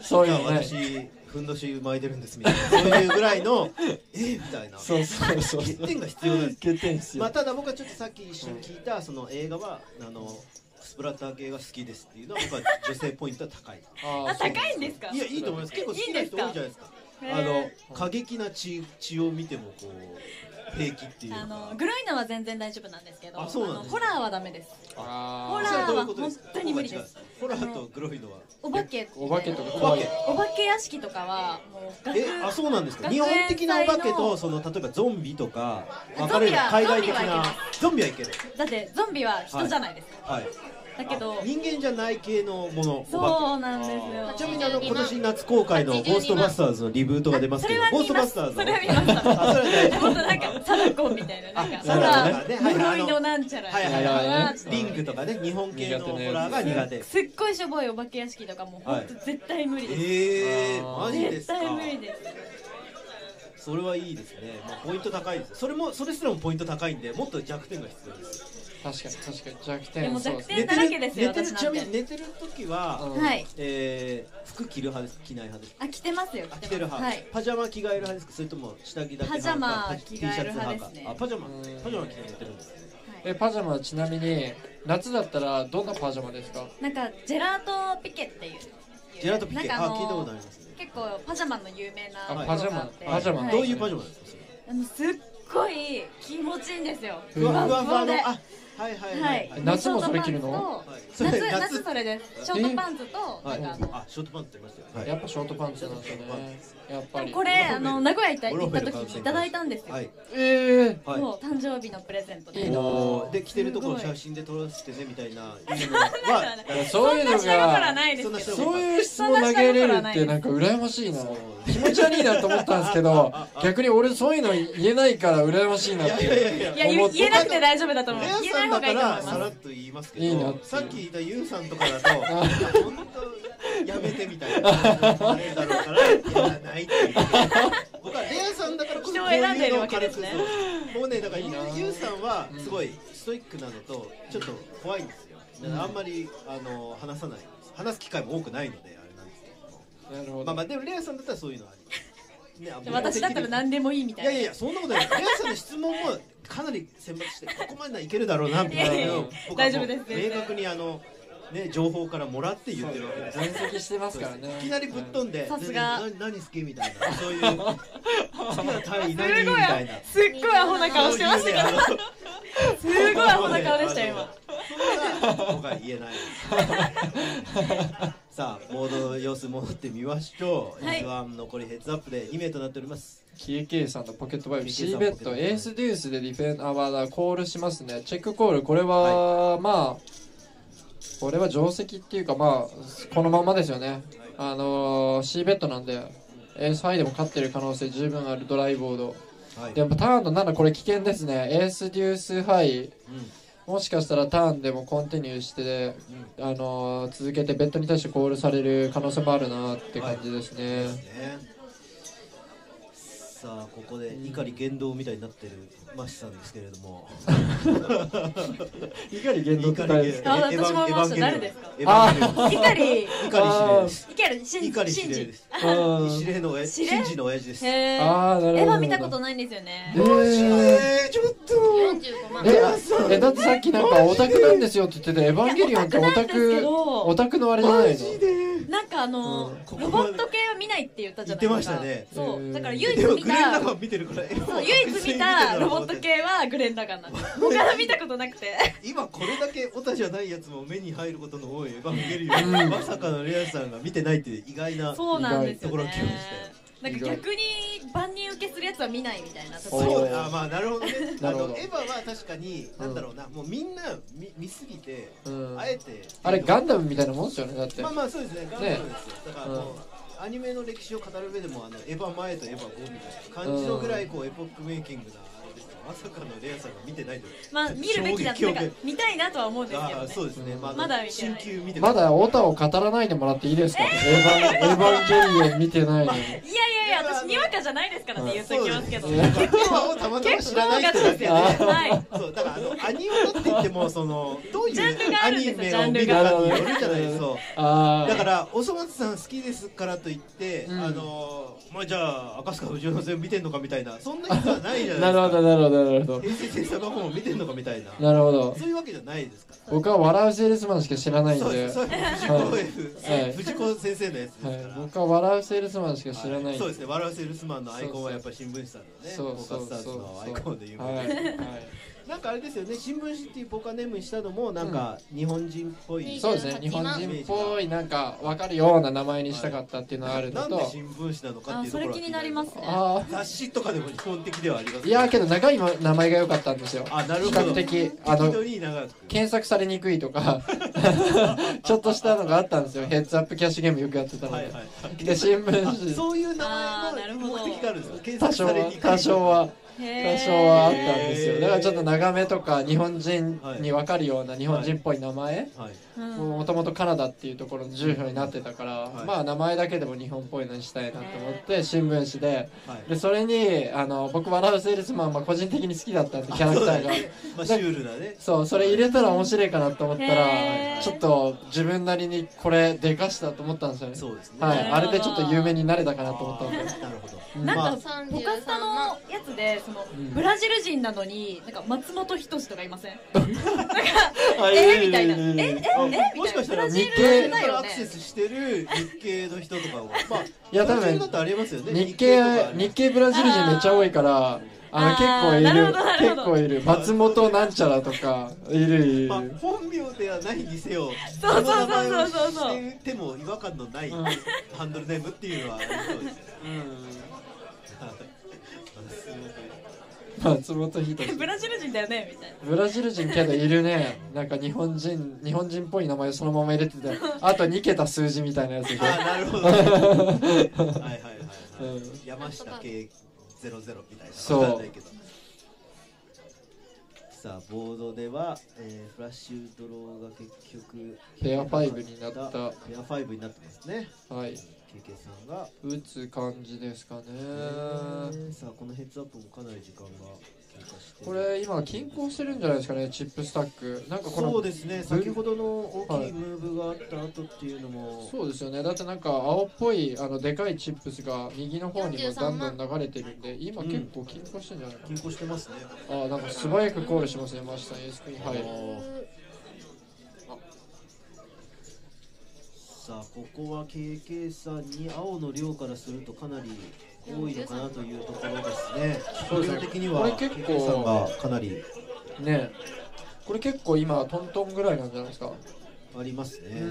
そういう私ふんどし巻いてるんですみたいな、そういうぐらいのみたいな欠点が必要なんです。 欠点必要。 ただ僕はちょっとさっき一緒に聞いたその映画はスプラッター系が好きですっていうのは僕は女性ポイントは高い。 高いんですか？ いや、いいと思います。結構好きな人多いじゃないですか。過激な血を見てもこう平気っていうか。 グロいのは全然大丈夫なんですけど、ホラーはダメです。ホラーは本当に無理です。 ホラーとグロいのはお化けとかお化け屋敷とかはもうそうなんですか。日本的なお化けと例えばゾンビとか分かれる海外的なゾンビはいける。 だってゾンビは人じゃないですか。だけど人間じゃない系のもの。 そうなんですよ。 ちなみに今年夏公開のゴーストバスターズのリブートが出ますけど、ゴーストバスターズそれは見ました。それは大丈夫。本当なんかサダコンみたいな呪いのなんちゃらリングとかね、日本系のホラーが苦手。 すっごいしょぼいお化け屋敷とかも本当絶対無理です。 マジですか？ 絶対無理です。 それはいいですね。ポイント高いです。それすらもポイント高いんで、もっと弱点が必要です。 確かに弱点。 でも弱点だらけですよ。 ちなみに寝てる時は服着る派ですか？着ない派ですか？ 着てますよ。 着てる派。パジャマ着替える派ですか？それとも下着だけ？ パジャマ着替える派ですね。 パジャマ着て寝てるんですね。 パジャマはちなみに夏だったらどんなパジャマですか？ なんかジェラートピケっていう。 ジェラートピケ。聞いたことありますね。 結構パジャマの有名なパジャマ。 どういうパジャマですか？ すっごい気持ちいいんですよ。 ふわふわで。 夏もそれ着るの？ 夏それです。ショートパンツとショートパンツって言いましたよ。 やっぱショートパンツなんですよね。やっぱりこれ名古屋行った時にいただいたんですよ。誕生日のプレゼントで。 いいな。 で着てるところ写真で撮らせてねみたいな。 そういうのがそういう質問投げれるってなんか羨ましいな。気持ち悪いなと思ったんですけど、逆に俺そういうの言えないから羨ましいなって。 いや言えなくて大丈夫だと思う。 言えない方がいいと思います。さらっと言いますけど、さっき言ったユウさんとかだと本当やめてみたいな思われるだろうからやらないっていう。僕はレアさんだからこそこういうのを軽く。もうねだからユウさんはすごいストイックなのとちょっと怖いんですよ。あんまり話さない。話す機会も多くないのであれなんですけど。なるほど。でもレアさんだったらそういうのあり。 私だったら何でもいいみたいな。 いやそんなことない。レアさんの質問もかなり選抜してここまではいけるだろうなみたいなのを僕は明確に情報からもらって言ってるわけです。 分析してますからね。 いきなりぶっ飛んでさすが何好きみたいな、そういう好きな単位何みたいな、 すっごいアホな顔してましたけど、すごいアホな顔でしたよ今。 僕は言えない。さあモード様子戻ってみましょう。F1残りヘッズアップで2名となっております。 KK さんのポケットバイブ C ベッドエースデュースでディフェンダーコールしますね。チェックコール、これはこれは定石っていうかこのままですよね。C ベッドなんでエースハイでも勝ってる可能性十分あるドライボード、でもターンの7これ危険ですね。エースデュースハイ、もしかしたらターンでもコンティニューして、続けてベッドに対してコールされる可能性もあるなって感じですね。 さあここで怒り言動みたいになってるマシさんですけれども、 怒り言動って誰ですか？ 私もいました。誰ですか？怒りシンジシンジの親父です。 エヴァ見たことないんですよね。 ちょっとだってさっきなんかオタクなんですよって言ってて、エヴァンゲリオンってオタクのあれじゃないの？ なんかロボット系は見ないって言ったじゃないですか。 言ってましたね。 そうだから唯一見たロボット系はグレン・ラガンなんです。他の見たことなくて。 今これだけオタじゃないやつも目に入ることの多いエヴァンゲリオン、まさかのレアさんが見てないっていう意外なところを聞きましたよ。 なんか逆に万人受けするやつは見ないみたいなところ。そう、なるほどね。エヴァは確かになんだろうな、もうみんな見すぎてあえてあれガンダムみたいなもんですよね。だってそうですね、ガンダムですよ。だからもうアニメの歴史を語る上でもエヴァ前とエヴァ後みたいな感じのぐらいエポックメイキングなあれまさかのレアさんが見てないと。 まあ見るべきだ、なんか見たいなとは思うんですけどね。 そうですね。 まだ新旧見てまだオタを語らないでもらっていいですか？エヴァンゲリオン見てないのに。 いや私にわかじゃないですからね、言っておきますけど。 結構たまたま知らない人だけどね。そうだからアニオタって言ってもどういうアニメを見るかによるじゃないですか。だからおそ松さん好きですからといってまあじゃあ赤塚不二夫の全部見てんのかみたいな、そんな人はないじゃないですか。 なるほどなるほどなるほど。 平成制作の方も見てんのかみたいな。 なるほど。 そういうわけじゃないですか。 僕は笑うセールスマンしか知らないんで。 そう藤子先生のやつですから。 僕は笑うセールスマンしか知らない。 そうですね。笑うセールスマンのアイコンはやっぱり新聞紙さんのね、フォーカスターズのアイコンで有名で。なんかあれですよね、新聞紙っていうポーカーネームにしたのもなんか日本人っぽい、 そうですね、日本人っぽいなんか分かるような名前にしたかったっていうのがあるのと、 なんで新聞紙なのかっていうところはそれ気になりますね。 雑誌とかでも基本的ではあります、ね、 いやけど長い名前が良かったんですよ。 なるほど。 比較的検索されにくいとかちょっとしたのがあったんですよ。ヘッズアップキャッシュゲームよくやってたので、で新聞紙そういう名前の目的があるんですよ。検索されにくい多少はあったんですよ。だからちょっと長めとか日本人に分かるような日本人っぽい名前、もともとカナダっていうところの住所になってたから、まあ名前だけでも日本っぽいのにしたいなと思って新聞紙で、それに僕笑うセールスマンは個人的に好きだったんで、キャラクターがシュールだね。 そう、それ入れたら面白いかなと思ったらちょっと自分なりにこれでかしたと思ったんですよね。 そうですね。 あれでちょっと有名になれたかなと思ったんで。なるほど。 なんかポカスタのやつでブラジル人なのになんか松本人志とかいません？なんかみたいなもしかしたら日系からアクセスしてる日系の人とかもいや多分だとありますよね。 日系ブラジル人めっちゃ多いから結構いる松本なんちゃらとかいる。 本名ではないにせよ、 そうしても違和感のないハンドルネームっていうのはありそうですよ。 松本人志ブラジル人だよねみたいな。 ブラジル人けどいるね。なんか日本人っぽい名前そのまま入れてて、あと2桁数字みたいなやつで。 なるほど。はい山下系00みたいな。そうさあボードではフラッシュドローが結局ペア5になった。 ペア5になってますね。 はい。 KK さんが打つ感じですかね。 さあこのヘッズアップもかなり時間が経過して、 これ今均衡してるんじゃないですかね、チップスタック。なんかこのそうですね、先ほどの大きいムーブがあった後っていうのも、 そうですよね。だってなんか青っぽいでかいチップスが右の方にもどんどん流れてるんで、今結構均衡してるんじゃないかな。 均衡してますね。 なんか素早くコールしますね、マシさん。エースクイーン。はい。 さあここは KK さんに青の量からするとかなり多いのかなというところですね。 そうですね。 的には KK さんがかなりね、これ結構今トントンぐらいなんじゃないですか。 ありますね。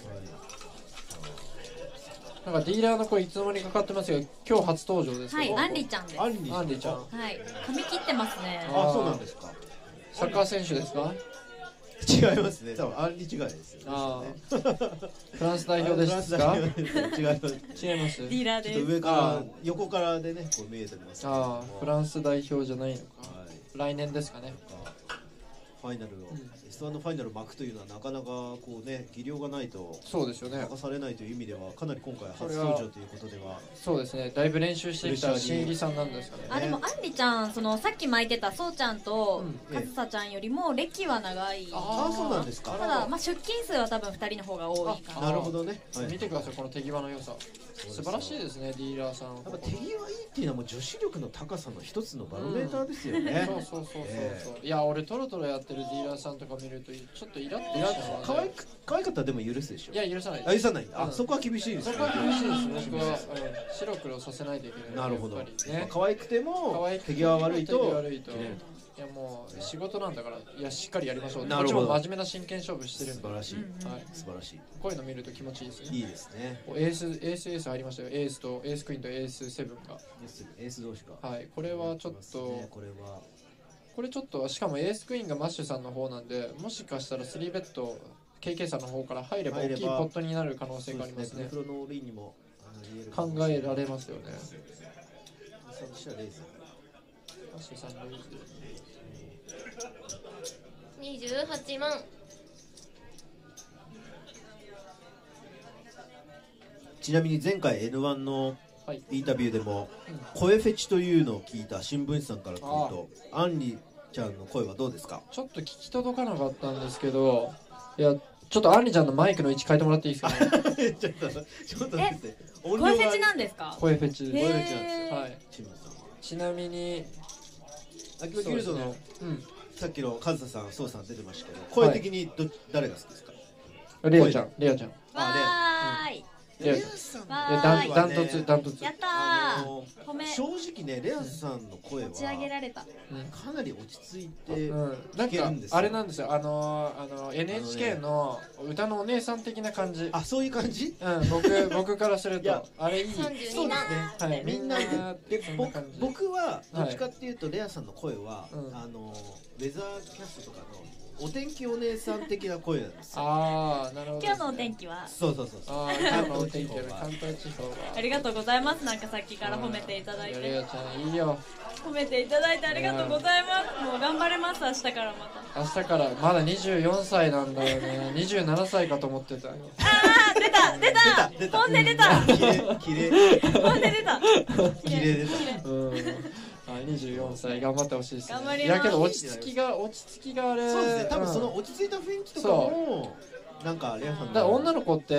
なんかディーラーの子いつの間にかかってますが、今日初登場です。 はい、アンリちゃんです。 アンリちゃん。 はい、髪切ってますね。 そうなんですか。 サッカー選手ですか？ 違いますね。多分アンリ違いですよね。 フランス代表ですか？違います。 ディーラーです。 上から横からでねこう見えてます。 フランス代表じゃないのか。来年ですかね。 ファイナルを S1 のファイナルを巻くというのはなかなかこうね技量がないとそうですよね。 任されないという意味ではかなり今回初登場ということではそうですね。だいぶ練習してきた新入りさんなんですかね。 でもアンリちゃんさっき巻いてたそうちゃんとかずさちゃんよりも歴は長い。 そうなんですか。 ただ出勤数は多分2人の方が多いかな。 なるほどね。 見てくださいこの手際の良さ。素晴らしいですねディーラーさん。 やっぱ手際いいっていうのはもう女子力の高さの一つのバロメーターですよね。 そういや俺トロトロやってるディーラーさんとか見るとちょっとイラッとしちゃう。 可愛かったらでも許すでしょ。 いや許さない。 許さない。そこは厳しいです。 そこは厳しいです。僕は白黒させないといけない。 なるほど。可愛くても手際悪いと。いやもう仕事なんだからいやしっかりやりましょう。 なるほど。 真面目な真剣勝負してるんで。 素晴らしい。素晴らしい。 こういうの見ると気持ちいいですね。 いいですね。 エース入りましたよ。エースクイーンとエース7が。 エース同士か。 はい。これはちょっとこれちょっとしかもエースクイーンがマッシュさんの方なんで、もしかしたら3ベッド KK さんの方から入れば大きいポットになる可能性がありますね。考えられますよね。 28万。 ちなみに前回 N1 のインタビューでも、声フェチというのを聞いた新聞さんから聞くと、アンリちゃんの声はどうですか？ ちょっと聞き届かなかったんですけど、いやちょっとアンリちゃんのマイクの位置変えてもらっていいですかね。 ちょっと待って、 声フェチなんですか？ 声フェチです。 声フェチなんですよ。 はい。ちなみに秋葉ギルドのさっきのカズサさん、ソウさん出てましたけど、声的に誰が好きですか？ レアちゃん。レアちゃん。 わーい。 レアさんダントツ。 やったー。褒め。 正直ね、レアさんの声は持ち上げられた。 かなり落ち着いて聞けるんですよ。あれなんですよ。NHK の歌のお姉さん的な感じ。 あ、そういう感じ？ 僕からするとあれいい。 32万。 はい。みんな僕はどっちかっていうとレアさんの声はウェザーキャストとかのお天気お姉さん的な声なんですよ。 ああ、なるほど。 今日のお天気は？ そう。 関東地方は。 ありがとうございます。なんかさっきから褒めていただいて。 レアちゃんいいよ。 褒めていただいてありがとうございます。もう頑張れます。明日からまた。 明日からまだ24歳なんだよね。27歳かと思ってたよ。 ああ、出た。本音出た。 綺麗。 本音出た。 綺麗出た。 24歳頑張ってほしいですね。 頑張ります。 いやけど落ち着きがあれ。 そうですね。多分その落ち着いた雰囲気とかもなんかレアさん。 だから女の子って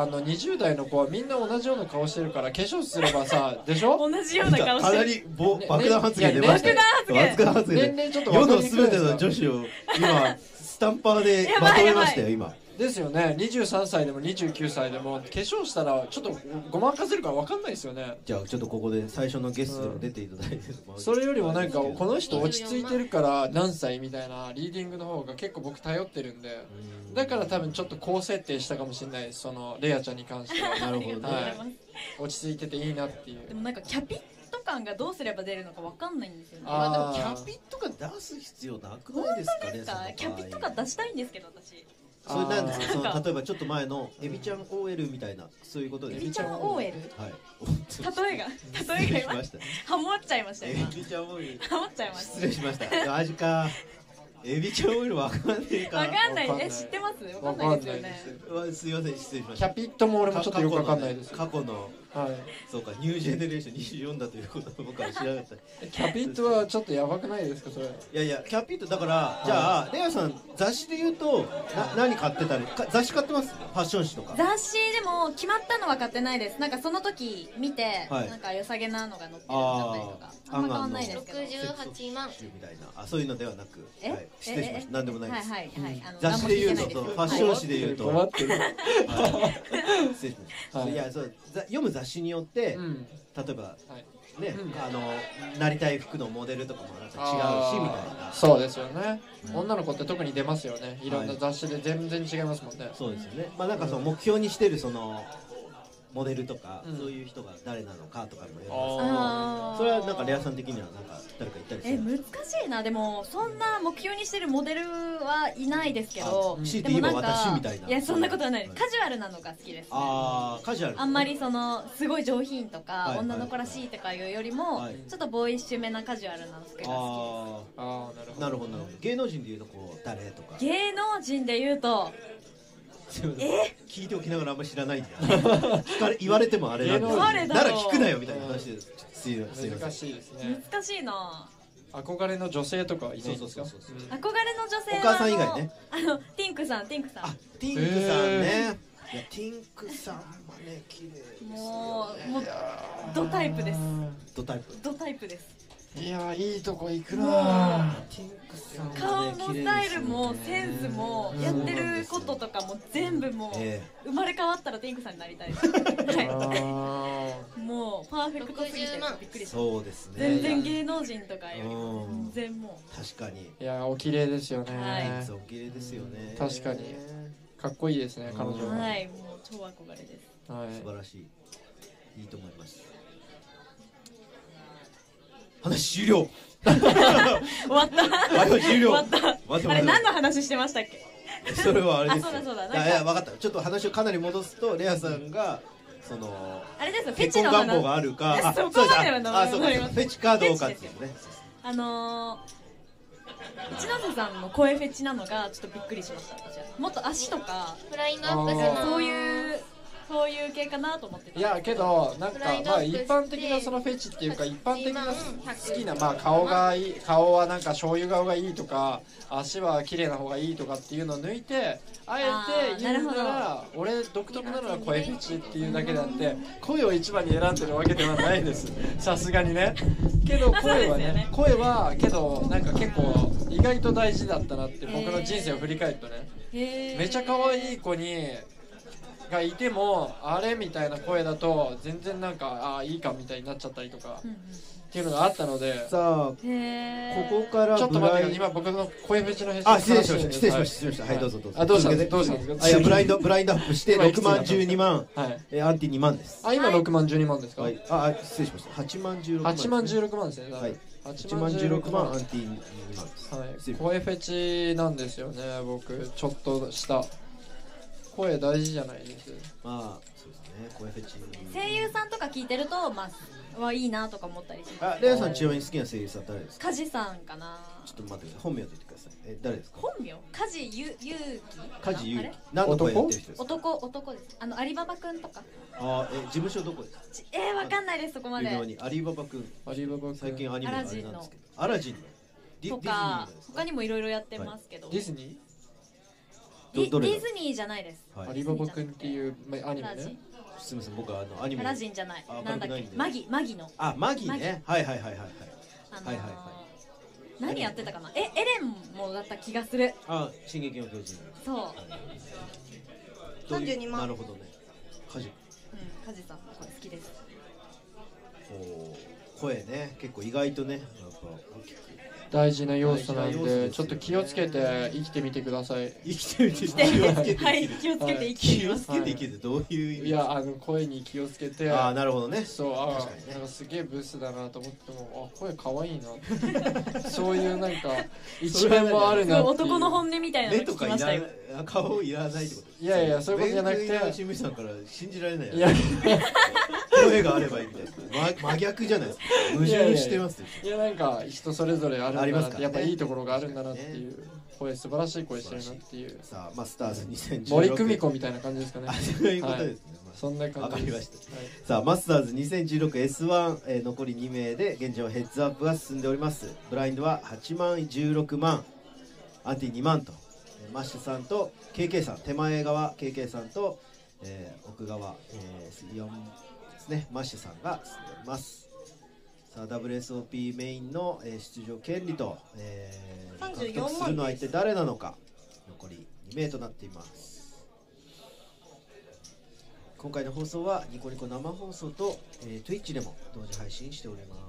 20代の子はみんな同じような顔してるから化粧すればさでしょ？ 同じような顔してる。 かなり爆弾発言出ました。爆弾発言。世のすべての女子を今スタンパーでまとめましたよ今。 ですよね。23歳でも29歳でも化粧したらちょっとごまかせるから分かんないですよね。 じゃあちょっとここで最初のゲストでも出ていただいて、 それよりもなんかこの人落ち着いてるから何歳みたいなリーディングの方が結構僕頼ってるんで、だから多分ちょっと高設定したかもしれないです。そのレアちゃんに関しては。 なるほどね。 落ち着いてていいなっていう。 でもなんかキャピット感がどうすれば出るのか分かんないんですよね。 でもキャピット感出す必要なくないですかね。 キャピット感出したいんですけど私。 それなんですか？その例えばちょっと前のエビちゃん OL みたいなそういうことで。 エビちゃん OL？ はい。例えが今ハモっちゃいましたよ。 エビちゃん OL。 ハモっちゃいました。 失礼しました。マジか。エビちゃん OL わかんねえか。 わかんない。知ってます？わかんないですよね。 すいません失礼しました。 キャピットも俺もちょっとよくわかんないです。 過去の。そうか、ニュージェネレーション24だということを僕は知らなかった。 キャピットはちょっとやばくないですかそれ？いやキャピットだからじゃあレアさん雑誌で言うと何買ってたり雑誌買ってます？ファッション誌とか。 雑誌でも決まったのは買ってないです。なんかその時見てなんか良さげなのが載ってるだったりとか。あんま変わんないですけど。 68万。 みたいなそういうのではなく。失礼しました。なんでもないです。 はい。 雑誌で言うとファッション誌で言うと。失礼しました。いやそう読む雑誌によって例えばねなりたい服のモデルとかもなんか違うしみたいな。 そうですよね。女の子って特に出ますよね。いろんな雑誌で全然違いますもんね。 そうですよね。まあなんかその目標にしてるそのモデルとかそういう人が誰なのかとかもよりますけど、それはなんかレアさん的にはなんか誰かいたりする？ 難しいな。でもそんな目標にしてるモデルはいないですけど、 でもなんかいやそんなことはない。カジュアルなのが好きですね。 カジュアル。 あんまりそのすごい上品とか女の子らしいとかいうよりもちょっとボーイッシュめなカジュアルな服が好きです。 なるほど。芸能人でいうとこう誰とか？ 芸能人でいうと聞いておきながらあんまり知らないんだ。言われてもあれなんです。なら聞くなよみたいな話です。 難しいですね。 難しいな。 憧れの女性とかいないですか？ 憧れの女性はお母さん以外ね。 ティンクさん。 あ、ティンクさんね。ティンクさんはね綺麗。もうドタイプです。 ドタイプです。 いやいいとこ行くな。 顔のスタイルもセンスもやってることとかも全部もう生まれ変わったらティンクさんになりたいです。もうパーフェクトすぎてびっくりした。 そうですね。 全然芸能人とかよりも全然もう確かに。 いやお綺麗ですよね。 お綺麗ですよね。 確かにかっこいいですね彼女は。 はい、もう超憧れです。 素晴らしい。いいと思います。話終了。 終わった。 終了。 終わった。あれ何の話してましたっけ？ それはあれですよ。 そうだ。 いや分かった。ちょっと話をかなり戻すとレアさんがそのあれですよ。 結婚願望があるか。 そこまではそうか。フェチかどうかっていうね。 一ノ瀬さんの声フェチなのがちょっとびっくりしました。もっと足とかフライングアップするそういう系かなと思ってた。 いやけどなんかまあ一般的なそのフェチっていうか一般的な好きなまあ顔はなんか醤油顔がいいとか足は綺麗な方がいいとかっていうのを抜いてあえて言うなら俺独特なのは声フェチっていうだけであって声を一番に選んでるわけではないですさすがにね。けど声はね声はけどなんか結構意外と大事だったなって僕の人生を振り返るとねめちゃ可愛い子がいてもあれみたいな声だと全然なんかいいかみたいになっちゃったりとかっていうのがあったのでさあここからちょっと待って今僕の声フェチの話失礼しましたはいどうぞどうしたんですか。 ブラインドアップして6万12万アンティ2万です。 今6万12万ですか。 失礼しました8万16万 8万16万ですね。 8万16万アンティ2万です。 声フェチなんですよね僕ちょっとした声大事じゃないです。 まあそうですね声フェチ声優さんとか聞いてるとまあいいなとか思ったりします。 レアさんちなみに好きな声優さん誰ですか。 梶さんかな。 ちょっと待ってください本名で言ってください。誰ですか。 本名梶裕貴。 梶裕貴何の声やってる人ですか。 男です。アリババくんとか。 事務所どこですか。 わかんないですそこまで。 アリババくん最近アニメのあれなんですけどアラジンのとか他にもいろいろやってますけど。 ディズニーディズニーじゃないです。 アリババくんっていうアニメね。 すみません僕はアニメアラジンじゃないなんだっけマギのマギねはい何やってたかなエレンもだった気がする。 進撃の巨人そう 32万なるほどね。梶さん好きです。 声ね結構意外とねやっぱ大事な要素なんでちょっと気をつけて生きてみてください。 気をつけて生きてどういう意味。 いや声に気をつけてなるほどね。 そうなんかすげえブスだなと思っても声可愛いなそういうなんか一面もあるなっていう男の本音みたいなの聞きましたよ。 顔いらないってこと。 いやそういうことじゃなくて清水さんから信じられない声があればいいみたいな真逆じゃないですか。矛盾してます。 いやなんか人それぞれあるんだなってやっぱいいところがあるんだなっていう声素晴らしい声してるなっていう。 さあマスターズ2016 森久美子みたいな感じですかね。 そういうことですね。 そんな感じです。 さあマスターズ 2016S1 残り2名で現状ヘッズアップが進んでおります。ブラインドは8万16万アンティ2万とマッシュさんと KK さん手前側 KK さんと、奥側、4ですねマッシュさんが進んでおります。さあ WSOP メインの、出場権利と、獲得するのは一体誰なのか。残り2名となっています。今回の放送はニコニコ生放送と、Twitch でも同時配信しております。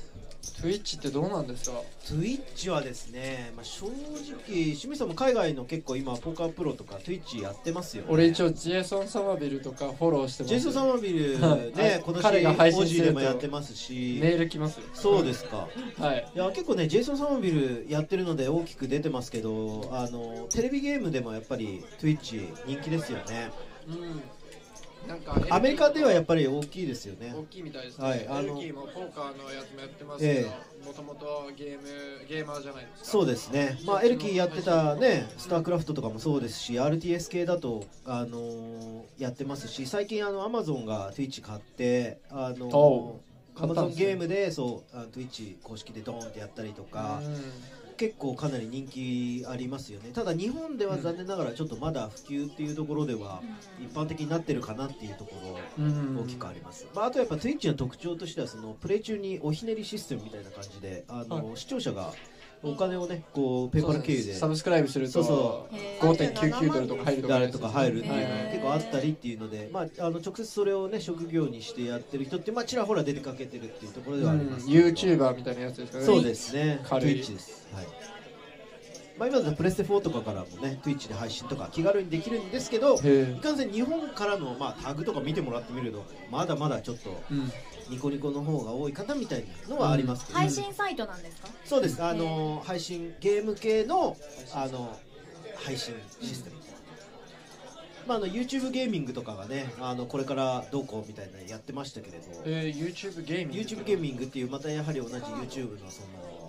Twitch ってどうなんですか。 Twitch はですね、正直清水さんも海外の結構今ポーカープロとか Twitch やってますよね。 俺一応ジェイソン・サマビルとかフォローしてます。 ジェイソン・サマビルね今年彼が配信するとでもやってますしメール来ますよ。 そうですか。 はいいや結構ねジェイソン・サマビルやってるので大きく出てますけどテレビゲームでもやっぱり Twitch 人気ですよね。なんかアメリカではやっぱり大きいですよね。 大きいみたいですね。エルキーもポーカーのやつもやってますけど、もともとゲーマーじゃないですか。 そうですね。エルキーやってたね、スタークラフトとかもそうですし、RTS 系だとやってますし、最近アマゾンが Twitch 買ってアマゾンゲームでTwitch 公式でドーンってやったりとか。結構かなり人気ありますよね。ただ日本では残念ながらちょっとまだ普及っていうところでは一般的になってるかなっていうところ大きくあります。あとやっぱ Twitch の特徴としてはプレイ中におひねりシステムみたいな感じで視聴者がお金をねこうペーパル経由でサブスクライブすると 5.99 ドルとか入るとか入るっていうのが結構あったりっていうので、直接それをね職業にしてやってる人ってちらほら出てかけてるっていうところではあります。 YouTuber みたいなやつですかね。 そうですね。 軽い Twitch です。はい。今だとプレステ4とかからもね Twitch で配信とか気軽にできるんですけど、いかんせん日本からのタグとか見てもらってみるとまだまだちょっとニコニコの方が多いかなみたいなのはありますけど、 配信サイトなんですか。 そうです。配信ゲーム系の配信システム、YouTube ゲーミングとかがねこれからどうこうみたいなやってましたけれど、 YouTube ゲーミング YouTube ゲーミングっていうまたやはり同じ YouTube の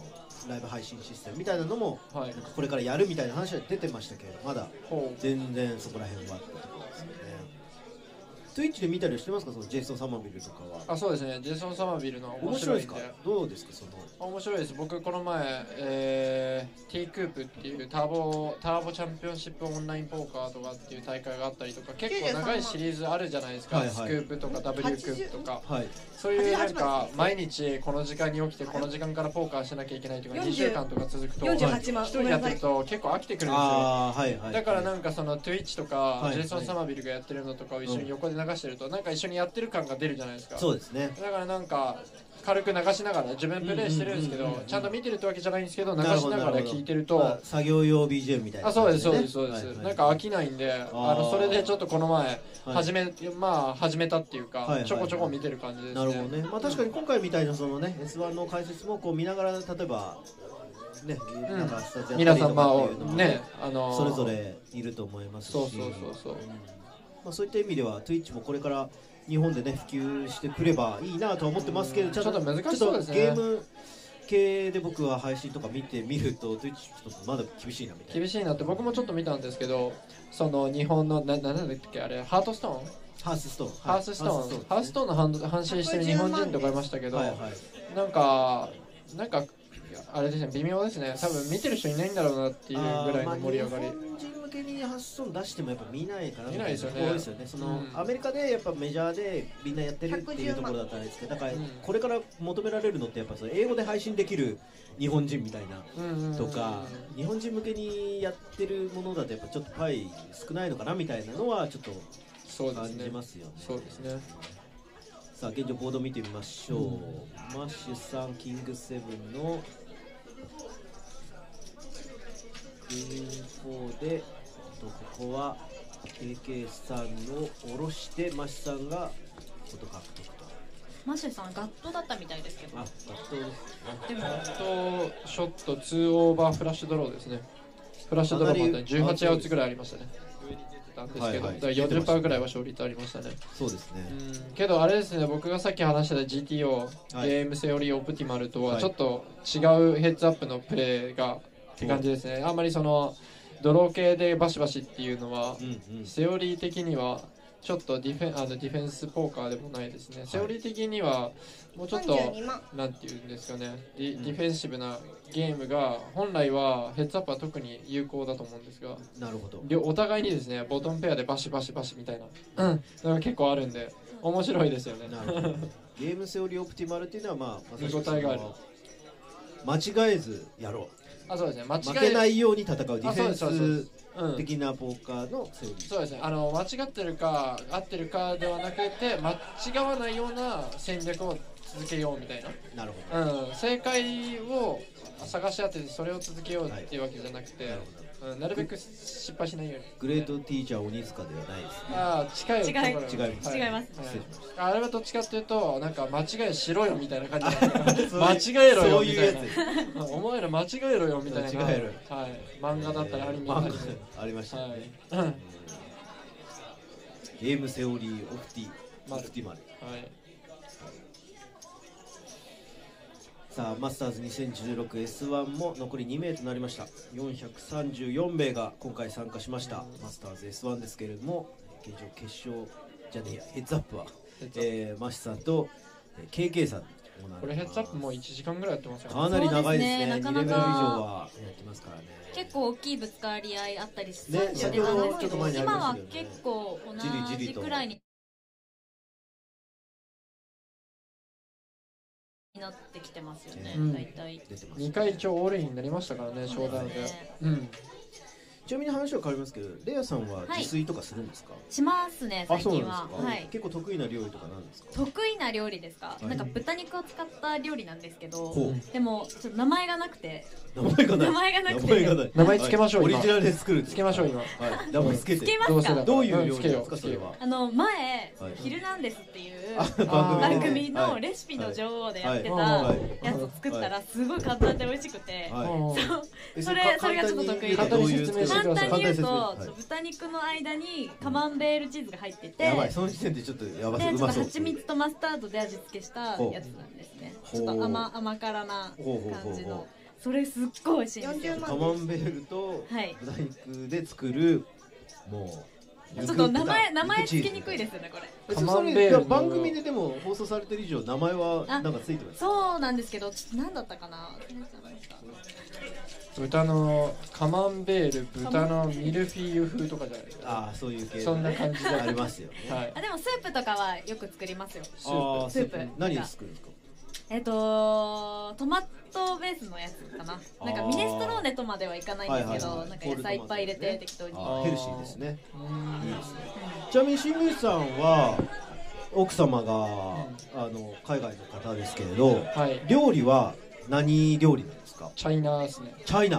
ライブ配信システムみたいなのも、なんかこれからやるみたいな話は出てましたけど、まだ全然そこら辺はってところですよね。Twitch で見たりしてますか、そのジェイソン・サマービルとかは。 あ、そうですね、ジェイソン・サマービルの面白いんで。 どうですか、その。 面白いです。僕この前、T クープっていうターボチャンピオンシップオンラインポーカーとかっていう大会があったりとか、結構長いシリーズあるじゃないですか。スクープとか W クープとか、そういうなんか毎日この時間に起きてこの時間からポーカーしなきゃいけないとか2週間とか続くと一人やってると結構飽きてくるんですよ。だからなんかその Twitch とかジェイソン・サマービルがやってるのとかを一緒に横で流してるとなんか一緒にやってる感が出るじゃないですか。 そうですね。 だからなんか軽く流しながら自分プレイしてるんですけど、ちゃんと見てるってわけじゃないんですけど、流しながら聞いてると作業用 BGM みたいな。 あ、そうですそうですそうです。なんか飽きないんで、それでちょっとこの前始めたっていうか、ちょこちょこ見てる感じですね。 なるほどね。まあ確かに今回みたいなそのね S1 の解説もこう見ながら、例えばね、なんかスタジアム皆さんね、 それぞれいると思いますし、まあそういった意味では Twitch もこれから日本でね普及してくればいいなとは思ってますけど、 ちょっと難しそうですね。 ゲーム系で僕は配信とか見てみると Twitch ちょっとまだ厳しいなみたいな。 厳しいなって僕もちょっと見たんですけど、その日本のなんだっけあれ、ハーストーンの配信してる日本人とかいましたけど、なんかあれですね、微妙ですね。多分見てる人いないんだろうなっていうぐらいの盛り上がり。 日本人向けにハーストーン出してもやっぱ見ないから見ないですよね。 多いですよね。そのアメリカでやっぱメジャーでみんなやってるっていうところだったらですけど、だからこれから求められるのってやっぱその英語で配信できる日本人みたいなとか、日本人向けにやってるものだとやっぱちょっとパイ少ないのかなみたいなのはちょっと感じますよね。 そうですね。 さあ現状ボード見てみましょう。マッシュさんキングセブンのグリーン4でここは KK さんを下ろしてマッシュさんがこと獲得と。 マッシュさんガットだったみたいですけど。 ガットですね。 でもガットショット2オーバーフラッシュドローですね。フラッシュドローまで18アウトぐらいありましたね。上に出てたんですけど、40% ぐらいは勝率ありましたね。 そうですね。 けどあれですね、僕がさっき話してた GTO、ゲームセオリーオプティマルとはちょっと違うヘッズアップのプレーがって感じですね。あんまりそのドロー系でバシバシっていうのは、セオリー的にはちょっとディフェンスポーカーでもないですね。セオリー的にはもうちょっとなんていうんですかね、ディフェンシブなゲームが本来はヘッズアップは特に有効だと思うんですが、 なるほど。 お互いにですねボトムペアでバシバシバシみたいなのが結構あるんで面白いですよね。 ゲームセオリーオプティマルっていうのはまあ見応えがある。 間違えずやろう。 あ、そうですね。 負けないように戦うディフェンス的なポーカーのセオリー。 そうですね。間違ってるか合ってるかではなくて間違わないような戦略を続けようみたいな。 なるほど。 正解を探し当ててそれを続けようっていうわけじゃなくて、なるべく失敗しないように。 グレートティーチャー鬼塚ではないですね。 ああ、近い。 違います。 あれはどっちかっていうとなんか間違いしろよみたいな感じで間違えろよみたいな。お前ら間違えろよみたいな。 間違えろ。 はい。漫画だったりアニメだったりありましたね。ゲームセオリーオプティマル。はい。さあマスターズ 2016S1 も残り2名となりました。434名が今回参加しましたマスターズ S1 ですけれども、現状決勝じゃねえやヘッズアップはマシさんと KK さん。 これヘッズアップもう1時間ぐらいやってますよね。 かなり長いですね。 なかなか 2レベル以上はやってますからね。 結構大きいぶつかり合いあったりするんですけど、 今は結構同じくらいになってきてますよね。大体 2回一応オールインになりましたからね、商談で。 ちなみに話は変わりますけど、レアさんは自炊とかするんですか？ しますね、最近は。 結構得意な料理とかなんですか？ 得意な料理ですか？なんか豚肉を使った料理なんですけど、でもちょっと名前がなくて。名前つけましょう。 オリジナルで作る。 つけましょう今。 名前つけて。 つけますか？ どういう料理ですかそれは？ 前ヒルナンデスっていう番組のレシピの女王でやってたやつを作ったらすごい簡単で美味しくて、それがちょっと得意で。簡単に言うと豚肉の間にカマンベールチーズが入ってて、 やばい、その時点でちょっとやばそう。でちょっと蜂蜜とマスタードで味付けしたやつなんですね。ちょっと甘辛な感じのそれすっごい美味しいんですよ。 カマンベールと豚肉で作る、もうちょっと名前つけにくいですよねこれ。 カマンベール番組ででも放送されてる以上名前はなんかついてます。 そうなんですけど、ちょっと何だったかな。 豚のカマンベール、豚のミルフィーユ風とかじゃないですか。 ああ、そういう系、 そんな感じでありますよね。 あ、でもスープとかはよく作りますよ。スープ何で作るんですか？ トマトベースのやつかな。なんかミネストローネとまではいかないんですけど、なんか野菜いっぱい入れて適当に。 ヘルシーですね。いいですね。ちなみに新宮さんは奥様が海外の方ですけれど、料理は何料理なんですか？ チャイナーですね。 チャイナ、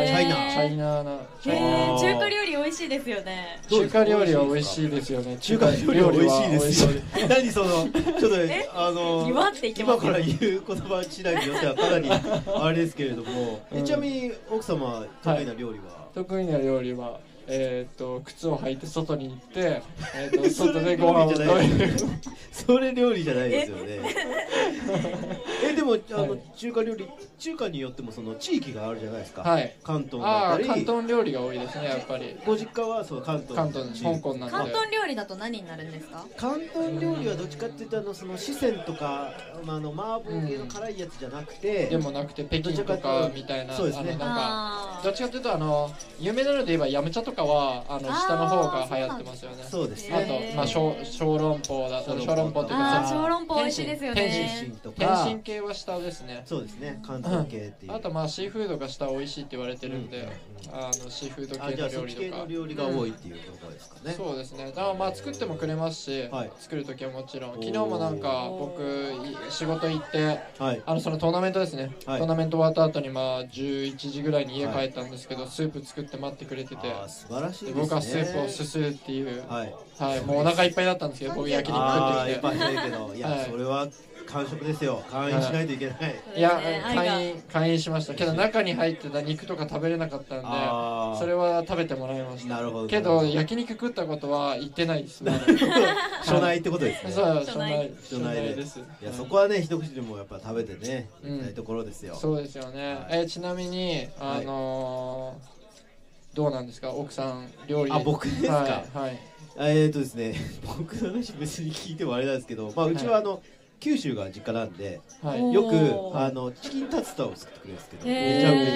中華料理美味しいですよね。 中華料理は美味しいですよね。 中華料理は美味しいですよね。何そのちょっと今から言う言葉次第によってはかなりあれですけれども、ちなみに奥様得意な料理は？ 得意な料理は靴を履いて外に行って外でご飯を食べる。 それ料理じゃないですよね。でも中華料理、中華によってもその地域があるじゃないですか。関東だったり。 広東料理が多いですね、やっぱり。 ご実家はそう関東、 香港なんで。 広東料理だと何になるんですか？ 広東料理はどっちかっていうとその四川とか麻婆系の辛いやつじゃなくて、 でもなくて北京とかみたいな、そうですね。なんかどっちかっていうと有名なので言えばヤムチャとかは下の方が流行ってますよね。 そうですね。あと小籠包だったり、小籠包っていうか小籠包美味しいですよね。 天津系は下ですね。 そうですね。関東系っていう。 あとシーフードが下美味しいって言われてるんで、シーフード系の料理とか。 系の料理が多いっていうことですかね。 そうですね。だから作ってもくれますし、作るときはもちろん。昨日もなんか僕仕事行ってそのトーナメントですね。トーナメント終わった後に11時ぐらいに家帰ったんですけど、スープ作って待ってくれてて、 素晴らしいですね。 僕はスープをすするっていう、もうお腹いっぱいだったんですけど、僕焼肉食ってきて。 いっぱいだけど、いやそれは完食ですよ。会員しないといけない。 いや会員しましたけど、中に入ってた肉とか食べれなかったんで、それは食べてもらいました。 なるほど。 けど焼肉食ったことは言ってないですね。 初内ってことですね。 そう初内です。 いやそこはね一口でもやっぱ食べてねいきたいところですよ。 そうですよね。ちなみにどうなんですか、奥さん料理。 僕ですか。ですね、僕の話別に聞いてもあれなんですけど、うちは九州が実家なんで、よくチキンタツタを作ってくれるんですけど、めちゃうまいです。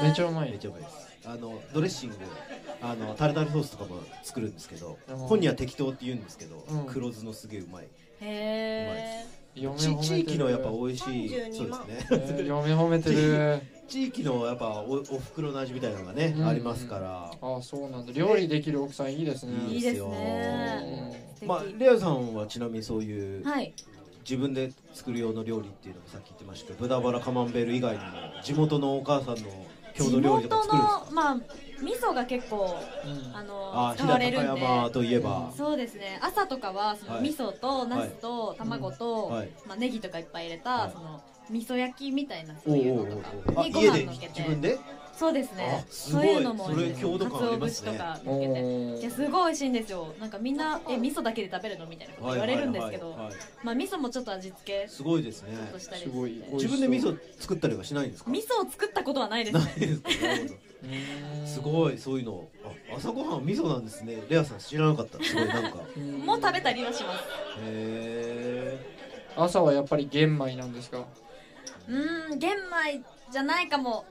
めちゃうまい。 めちゃうまいです。ドレッシング、タルタルソースとかも作るんですけど、本人は適当って言うんですけど、黒酢のすげえうまい。うまいです。地域のやっぱ美味しい。そうですね。 嫁褒めてる。 地域のやっぱお袋の味みたいなのがねありますから。 そうなんだ。料理できる奥さんいいですね。 いいですね。 レアさんはちなみにそういう自分で作る用の料理っていうのもさっき言ってましたけど、豚バラカマンベール以外にも地元のお母さんの郷土料理とか作るんですか？ 味噌が結構使われるんで。 飛騨高山といえば。 そうですね。朝とかはその味噌とナスと卵とネギとかいっぱい入れたその味噌焼きみたいなそういうのとかにご飯のっけて。 自分で？ そうですね。そういうのもそれ郷土感ありますね。 かつお節とかのっけて、いやすごい美味しいんですよ。なんかみんな味噌だけで食べるのみたいなこと言われるんですけど、味噌もちょっと味付けすごいですね。 すごい。 自分で味噌作ったりはしないんですか？ 味噌を作ったことはないですね。 ないですか。すごいそういうの。朝ごはん味噌なんですね。レアさん知らなかった。すごいなんか。 もう食べたりはします。 朝はやっぱり玄米なんですか？ 玄米じゃないかも。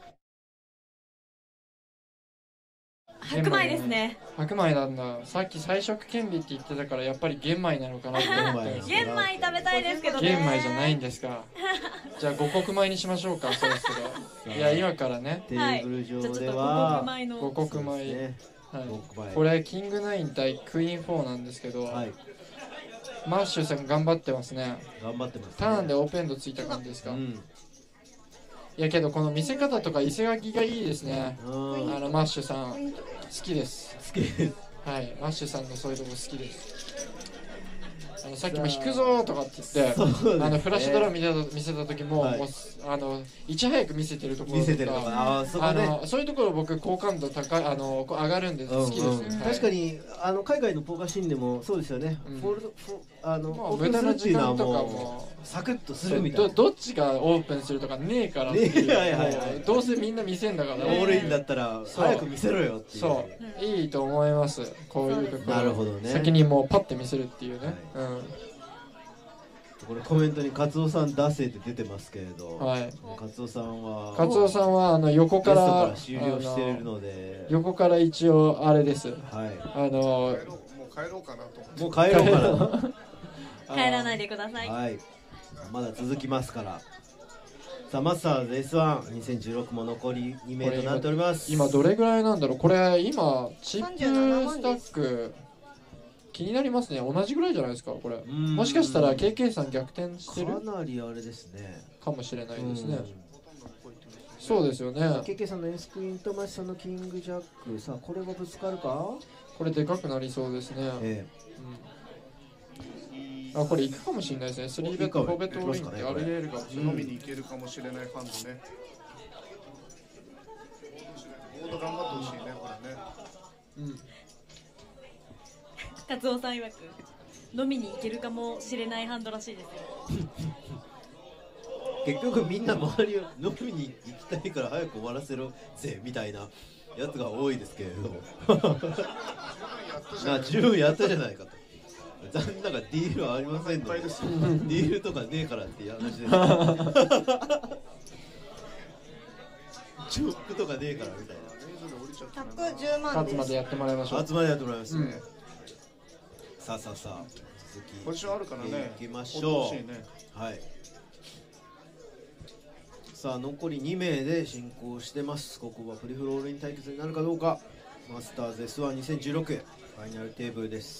白米ですね。 白米なんだ。さっき菜食権利って言ってたからやっぱり玄米なのかなって思ったんですけど。 玄米食べたいですけどね。 玄米じゃないんですか。じゃあ五穀米にしましょうか。そうですけど。いや今からね。 テーブル上では五穀米。これキング9対クイーン4なんですけど、マッシュさん頑張ってますね。 頑張ってます。 ターンでオープンエンドついた感じですか？いやけどこの見せ方とか伊勢垣がいいですね。マッシュさん好きです。 好きです。 はい、マッシュさんのそういうとこ好きです。さっきも引くぞとかって言って、フラッシュドラ見せた時も、いち早く見せてるところとか、そういうところ僕好感度高い上がるんで好きです。 確かに海外のポーカーシーンでもそうですよね。 オープンするっていうのはもうサクッとするみたいな。 どっちがオープンするとかねえからっていう、どうせみんな見せんだから、 オールインだったら早く見せろよっていう。 そういいと思います。こういうところなるほどね。 先にもうパッて見せるっていうね。 これコメントにカツオさん出せって出てますけれど、カツオさんは横から終了しているので、 横から一応あれです。 もう帰ろうかなと。 もう帰ろうかな。 帰らないでください。 はい。まだ続きますから。さあマスターズ S12016 も残り2名となっております。 今どれぐらいなんだろう。これ今チップスタック気になりますね。同じぐらいじゃないですかこれ。もしかしたら KK さん逆転してるかなりあれですね。 かもしれないですね。そうですよね。 KK さんのエースクイーンとマシさんのキングジャック。さあこれはぶつかるか。 これでかくなりそうですね。あ、これ行くかもしれないですね。3ベッド4ベッドオールインってありえるかもしれない。 飲みに行けるかもしれないファンドね。ボード頑張ってほしいねこれね。 カツオさん曰く飲みに行けるかもしれないハンドらしいですよ。 結局みんな周りを飲みに行きたいから早く終わらせろぜみたいなやつが多いですけれど。十分やったじゃないかと。残念ながらディールはありませんので、ディールとかねえからっていう話です。チョックとかねえからみたいな。 110万です。 勝つまでやってもらいましょう。 勝つまでやってもらいますね。さあ続きポジションあるからね。 行きましょう。はい。さあ残り2名で進行してます。ここはフリーフロールイン対決になるかどうか。マスターズ S12016 ファイナルテーブルです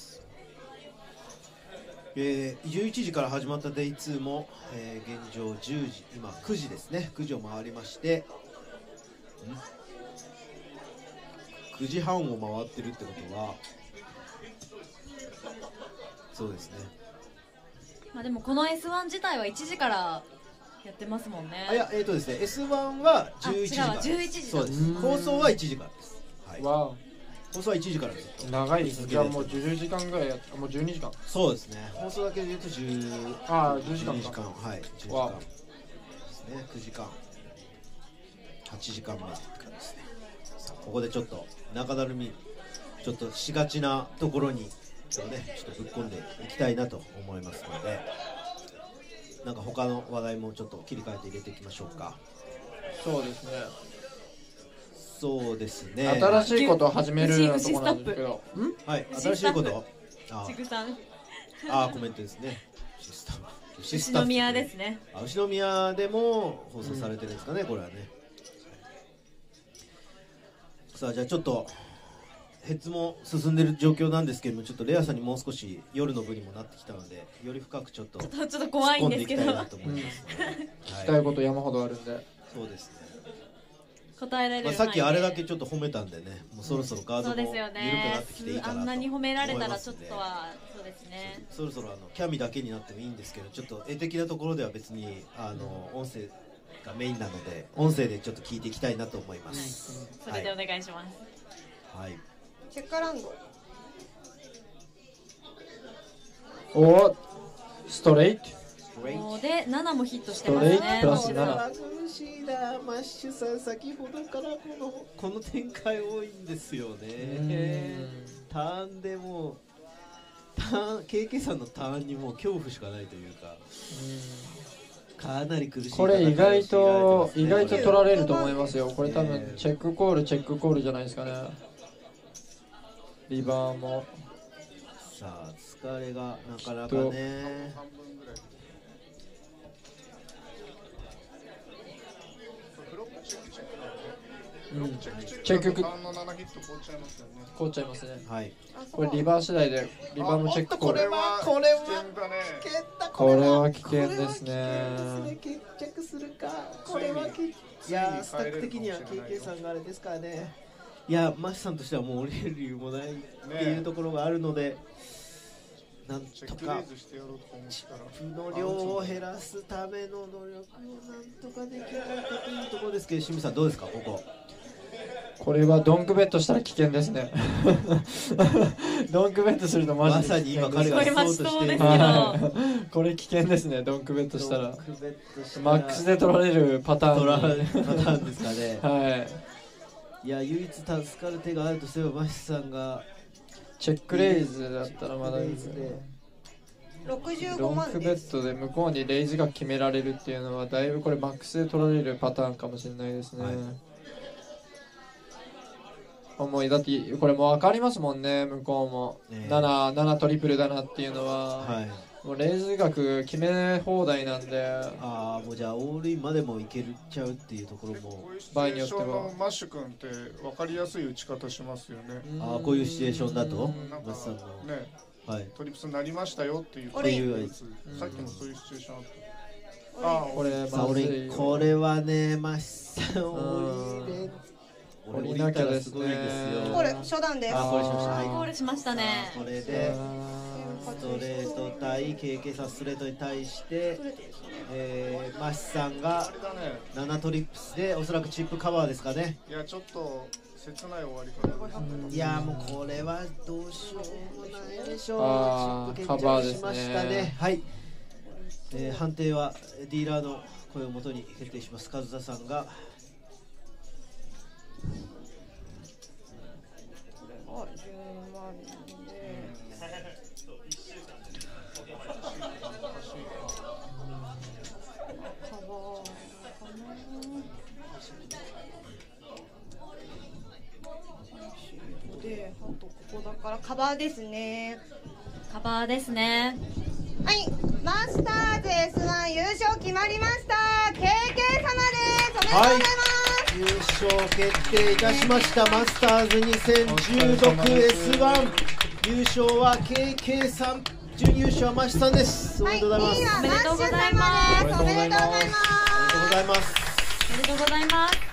。11時から始まった Day2 も、現状10時、今9時ですね。9時を回りまして、9時半を回ってるってことは、そうですね。 まあでもこの S1 自体は1時からやってますもんね。 ですね、S1 は11時から。 11時。 そうです。放送は1時からです。はい。 わ放送は1時からです。 長いですね。じゃあもう10時間ぐらいもう12時間。 そうですね。放送だけで言うと10時間か。はい。10時間ですね。9時間。8時間目って感じですね。ここでちょっと中だるみちょっとしがちなところにちょっとぶっ込んでいきたいなと思いますので、なんか他の話題もちょっと切り替えて入れていきましょうか。 そうですね。 そうですね。 新しいことを始めるようなところなんですけど。 はい。新しいこと。 ちぐさん。 コメントですね。 牛宮ですね。 牛宮でも放送されてるんですかね、これはね。さあじゃあちょっとヘッズも進んでる状況なんですけども、ちょっとレアさんにもう少し夜の部にもなってきたので、より深くちょっと怖いんですけど、 聞きたいこと山ほどあるんで。 そうですね。 答えられる。 さっきあれだけちょっと褒めたんでね、もうそろそろガードも緩くなってきていいかなと。 あんなに褒められたらちょっとはそうですね。 そろそろキャミだけになってもいいんですけど、ちょっと絵的なところでは別に音声がメインなので、音声でちょっと聞いていきたいなと思います。 それでお願いします。 はい。 チェッカーランド。 お、ストレート。 で7もヒットしてますね。 プラス7。 苦しいな、マッシュさん先ほどからこの展開多いんですよね。ターンでもKK さんのターンにもう恐怖しかないというか。かなり苦しい。 これ意外と取られると思いますよ。これ多分チェックコールじゃないですかね。リバーも。 さあ疲れがなかなかね。 チェックターンの7ヒット凍っちゃいますよね。 凍っちゃいますね。 はい。 これリバー次第でリバーもチェックコール。 これは危険ですね。 決着するか。これはいやスタック的には KK さんがあれですからね。いやマシさんとしてはもう降りる理由もないっていうところがあるので、なんとかチップの量を減らすための努力をなんとかできないかというところですけど、清水さんどうですかここ。 これはドンクベットしたら危険ですねドンクベットするとマジでまさに今彼がそうとしているこれ危険ですね。ドンクベットしたらマックスで取られるパターンですかね。 はい。 いや唯一助かる手があるとすればマシさんがチェックレイズだったらまだいいですね。 65万です。 ドンクベットで向こうにレイズが決められるっていうのはだいぶこれマックスで取られるパターンかもしれないですね。思いだってこれも分かりますもんね。向こうも、7トリプルだなっていうのは、もうレイズ額決め放題なんで、 もうじゃあオールインまでもいけちゃうっていうところも場合によっては。 マッシュ君って分かりやすい打ち方しますよね。 こういうシチュエーションだとマスさんのね、トリプスになりましたよっていうやつ、さっきもそういうシチュエーションあった。 これはねマシさん降りなきゃですね。 これ初段です。 ゴールしましたね。 これでストレート対 KK さんストレートに対してマシさんが7トリップスでおそらくチップカバーですかね。 いやちょっと切ない終わり方です。 いやもうこれはどうしようもないでしょう。チップ決着しましたね。はい。判定はディーラーの声をもとに決定します。和田さんがここだからカバーですね。 カバーですね。 はい、マスターズ S1 優勝決まりました。KK 様です。おめでとうございます。 優勝決定いたしました。マスターズ 2016S1 優勝は KK さん、準優勝はマシさんです。おめでとうございます。 おめでとうございます。 おめでとうございます。 おめでとうございます。 おめでとうございます。 さ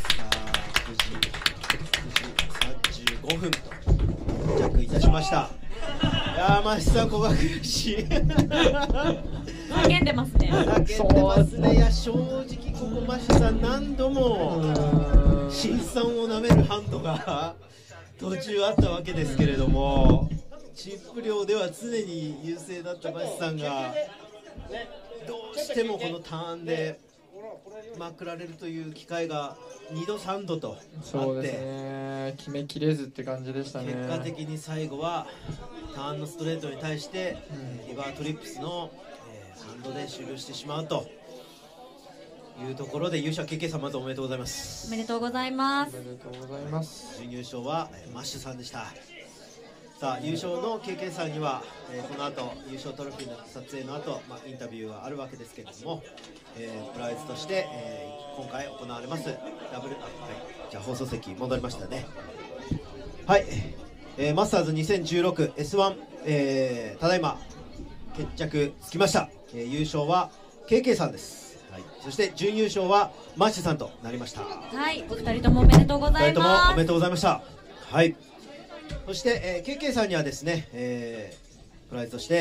あ9時35分と到着いたしました。いやーマシさんここが悔しい。 叫んでますね。 叫んでますね。いや正直ここマシさん何度も辛酸をなめるハンドが途中あったわけですけれども、チップ量では常に優勢だったマシさんがどうしてもこのターンでまくられるという機会が2度3度とあって、 そうですね、決めきれずって感じでしたね。 結果的に最後はターンのストレートに対してリバートリップスのハンドで終了してしまうというところで優勝 KK さんまずおめでとうございます。 おめでとうございます。 おめでとうございます。 準優勝はマッシュさんでした。さあ優勝の KK さんには、この後優勝トロフィーの撮影の後、インタビューはあるわけですけれども、プライズとして、今回行われますじゃあ放送席戻りましたね。はい、マスターズ 2016S1、ただいま決着つきました。優勝は KK さんです。はい、そして準優勝はマッシュさんとなりました。 はい、お二人ともおめでとうございます。 お二人ともおめでとうございました。はい。そして、KK さんにはですね、プライズとして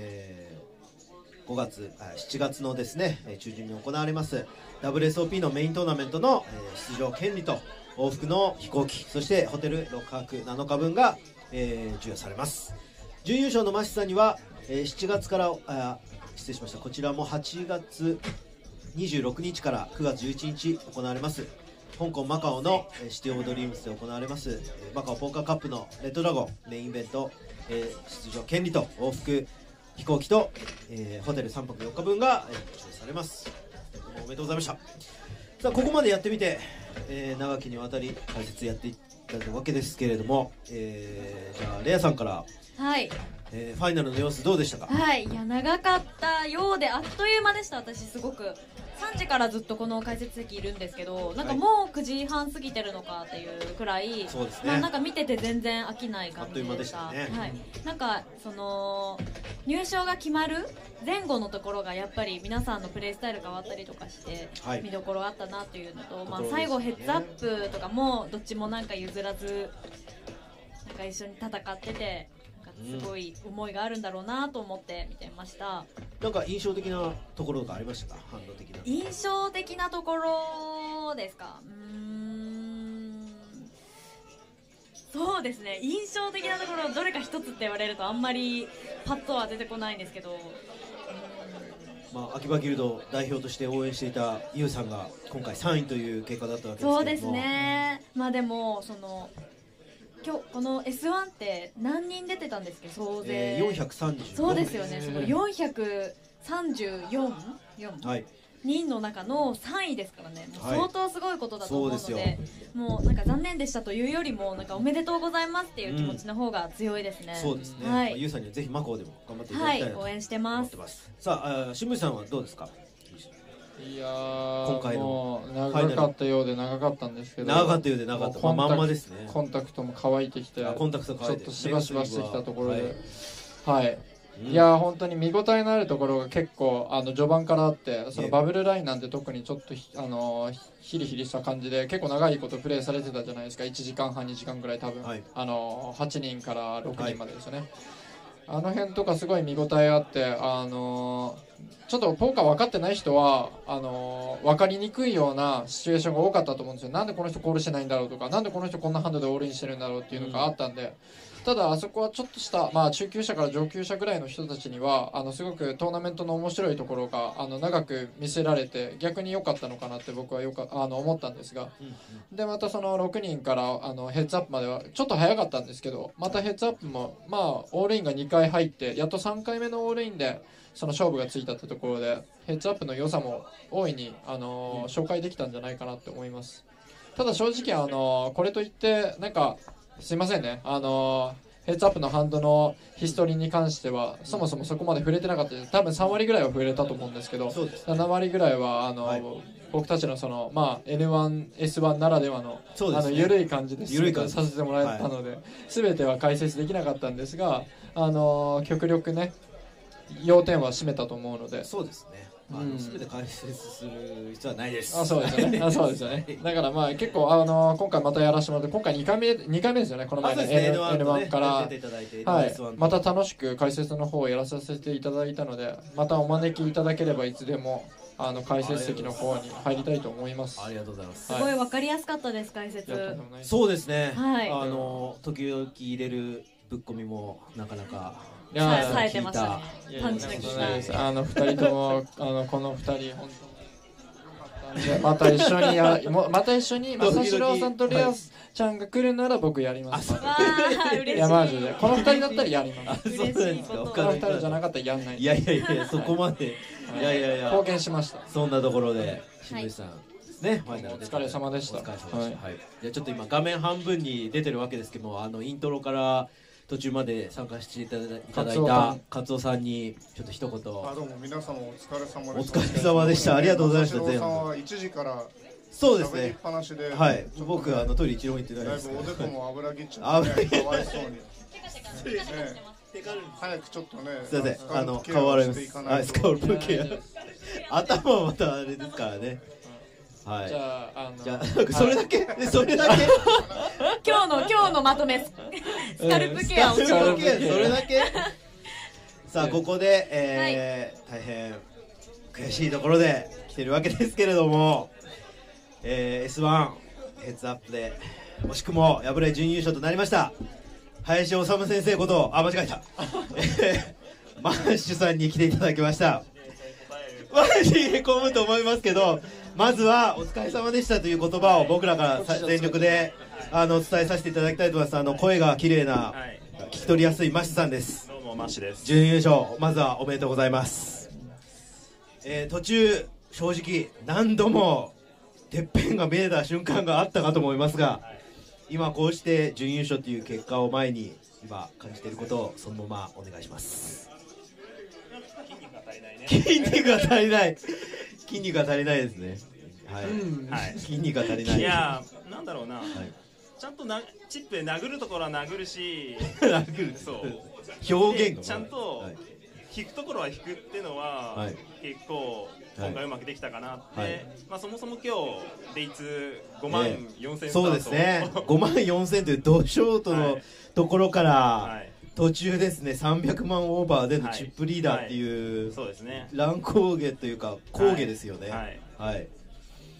、7月のですね中旬に行われます WSOP のメイントーナメントの、出場権利と往復の飛行機、そしてホテル6泊7日分が、授与されます。準優勝のマシさんには、7月から失礼しました、こちらも8月26日から9月11日行われます香港マカオのシティオブドリームスで行われますマカオポーカーカップのレッドドラゴンメインイベント、出場権利と往復飛行機と、ホテル3泊4日分が授与されます。おめでとうございました。さあここまでやってみて、長きにわたり解説やっていったわけですけれども、じゃあレアさんから、 はい、 ファイナルの様子どうでしたか？ はい、いや長かったようであっという間でした。私すごく3時からずっとこの解説席いるんですけど、なんかもう9時半過ぎてるのかっていうくらい、 そうですね、 なんか見てて全然飽きない感じでした。 あっという間でしたね。 はい、なんかその入賞が決まる前後のところがやっぱり皆さんのプレースタイル変わったりとかして、見どころあったなというのと、最後ヘッズアップとかもどっちもなんか譲らずなんか一緒に戦ってて、すごい思いがあるんだろうなと思って見てました。 なんか印象的なところがありましたか？反応的な印象的なところですか？ そうですね、印象的なところどれか一つって言われるとあんまりパッとは出てこないんですけど、 まあ、秋葉ギルド代表として応援していたユウさんが今回3位という結果だったわけですけども。 そうですね、まあでも今日この S1 って何人出てたんですけど、総勢、 434、 そうですよね、その434、 はい、 人の中の3位ですからね、もう相当すごいことだと思うので、 はい、 もうなんか残念でしたというよりも、なんかおめでとうございますっていう気持ちの方が強いですね。 そうですね、 はい、 ユウさんにはぜひマコーでも頑張っていただきたいなと思ってます。 応援してます。 さあ、新聞さんはどうですか？ いや今回のもう長かったようで長かったんですけど、 長かったようで長かった、まんまですね。 コンタクトも乾いてきて、 コンタクト乾いてちょっとしばしばしてきたところで、はい、いや本当に見応えのあるところが結構序盤からあって、そのバブルラインなんて特にちょっとヒリヒリした感じで結構長いことプレーされてたじゃないですか。1時間半2時間ぐらい多分、はい、8人から6人までですよね、はい、あの辺とかすごい見応えあって、ちょっとポーカー分かってない人は分かりにくいようなシチュエーションが多かったと思うんですよ。なんでこの人コールしてないんだろうとか、なんでこの人こんなハンドでオールインしてるんだろうっていうのがあったんで、ただあそこはちょっとした、まあ、中級者から上級者ぐらいの人たちにはすごくトーナメントの面白いところが長く見せられて逆に良かったのかなって僕は思ったんですが、でまたその6人からヘッズアップまではちょっと早かったんですけど、またヘッズアップもまあオールインが2回入ってやっと3回目のオールインでその勝負がついたってところでヘッズアップの良さも大いに紹介できたんじゃないかなって思います。ただ正直これといってなんかすいませんね、ヘッズアップのハンドのヒストリーに関してはそもそもそこまで触れてなかったです。多分3割ぐらいは触れたと思うんですけど、7割ぐらいははい、僕たちのまあ、N1、S1 ならではの、緩い感じでさせてもらえたので、全ては解説できなかったんですが、極力ね要点は占めたと思うので。 そうですね、全て解説する必要はないです。 そうですよね。そうですよね。だからまあ結構今回またやらせてもらって、今回2回目ですよね。この前の N1 から、はい、また楽しく解説の方をやらさせていただいたので、またお招きいただければいつでも解説席の方に入りたいと思います。 ありがとうございます。 すごいわかりやすかったです、解説。 そうですね。 はい。 時々入れるぶっ込みもなかなか。 冴えてましたね。パンチの効いた。 2人ともこの2人本当にまた一緒に正志郎さんとレアちゃんが来るなら僕やります。 わあ嬉しい。いやマジでこの2人だったらやります。 嬉しいこと。 この2人じゃなかったらやんない。 いやそこまでいや貢献しました。 そんなところで清水さんね、お疲れ様でした。 お疲れ様でした。はい。じゃあちょっと今画面半分に出てるわけですけども、イントロから途中まで参加していただいたカツオさんにちょっと一言。 どうも皆様お疲れ様でした。お疲れ様でした。ありがとうございました。 全部。1時からそうですね。 っぱなしで、 はい。僕トイレ一郎行ってないです。 だいぶおでこも油ぎっちゃってかわいそうに。早くちょっとね。 すいません。顔洗います。スカルプケア。頭はまたあれですからね。はい。じゃあそれだけそれだけ今日のまとめスカルプケアをそれだけさあここで大変悔しいところで来てるわけですけれども、S1 ヘッズアップで惜しくも敗れ準優勝となりました林修先生こと間違えたマッシュさんに来ていただきました。マジへこむと思いますけど、まずはお疲れ様でしたという言葉を僕らから全力で伝えさせていただきたいと思います。声が綺麗な、聞き取りやすいマッシュさんです。 どうもマッシュです。 準優勝まずはおめでとうございます。途中正直何度もてっぺんが見えた瞬間があったかと思いますが、今こうして準優勝という結果を前に今感じていることをそのままお願いします。筋肉が足りない筋肉が足りないですね。はい、筋肉が足りない。 いやなんだろうな、ちゃんとチップで殴るところは殴るし殴る、そう表現がちゃんと引くところは引くっていうのは結構今回うまくできたかなって、そもそも今日デイツ5万4000スタート、 そうですね、5万4000というドショートのところから途中ですね300万オーバーでのチップリーダーっていう、 そうですね、 乱高下というか高下ですよね。はい。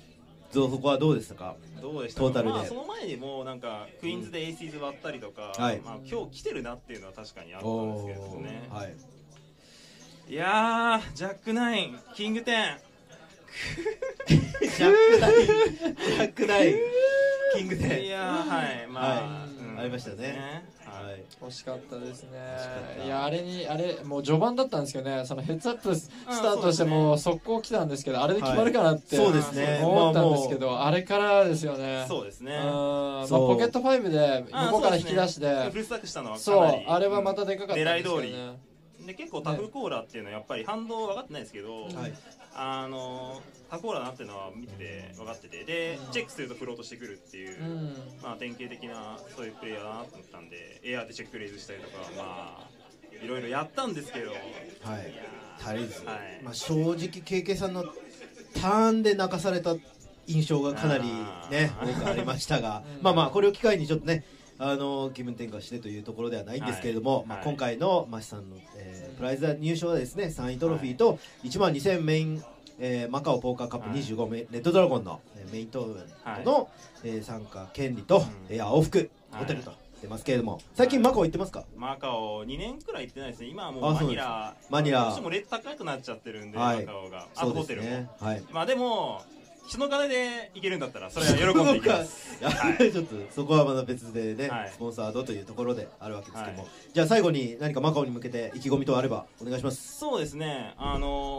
そこはどうでしたか？ どうでしたトータルで。 まあその前にもなんかクイーンズでエイシーズ割ったりとか、 はい、 まあ今日来てるなっていうのは確かにあったんですけどね。 はい。 いやー、ジャックナイン、キング10。 ジャックナイン、キング10。 いやー、はい、まあ、 はい、ありましたね。 はい、惜しかったですね。いや、あれもう序盤だったんですけどね、そのヘッズアップスタートしてもう速攻来たんですけど、あれで決まるかなって思ったんですけど、あれからですよね。 そうですね。 ポケット5で向こうから引き出して、 フルスタックしたのはそう、あれはまたでかかったんですよね。 狙い通り。で結構タフコーラっていうのはやっぱり反動分かってないですけど、タコーラだなっていうのは見てて分かってて、でチェックするとフロートしてくるっていう、まあ典型的なそういうプレイヤーだなと思ったんで、エアーでチェックレイズしたりとか、まあいろいろやったんですけど、 はい、足りず、まあ正直 KK さんのターンで泣かされた印象がかなりね多くありましたが、まあまあこれを機会にちょっとね気分転換してというところではないんですけれども、まあ、今回のマシさんの、プライズ入賞はですね、3位トロフィーと1万2000メイン、マカオポーカーカップ25、レッドドラゴンのメイントーナメントの、参加権利と、往復ホテルと出ますけれども、最近マカオ行ってますか？ マカオ2年くらい行ってないですね。今はもうマニラどうしてもレート高くなっちゃってるんで、マカオがあとホテルも、まあでも人の金で行けるんだったらそれは喜んでいきます。 ちょっとそこはまだ別でね、スポンサードというところであるわけですけども、じゃあ最後に何かマカオに向けて意気込みとあればお願いします。 そうですね、ま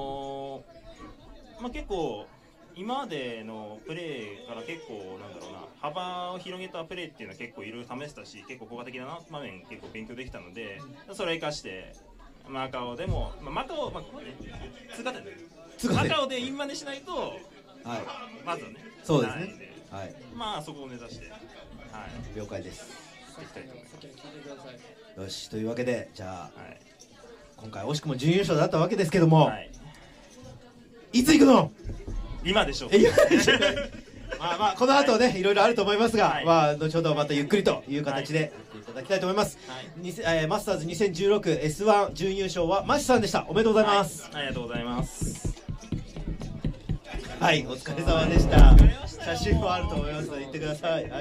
あ結構今までのプレーから結構なんだろうな、幅を広げたプレーっていうのは結構いろいろ試したし、結構効果的な場面結構勉強できたので、それを生かしてマカオでも、マカオ、通過点でマカオでインマネしないと、まずはね、 そうですね、 まあそこを目指して、 了解です。よし、というわけでじゃあ、今回惜しくも準優勝だったわけですけども、いつ行くの？ 今でしょう。 まあこの後ね、いろいろあると思いますが、まあ後ほどまたゆっくりという形でやっていただきたいと思います。マスターズ 2016S1 準優勝はマシさんでした。おめでとうございます。 ありがとうございます。 はい、お疲れ様でした。写真もあると思いますので行ってください。はい。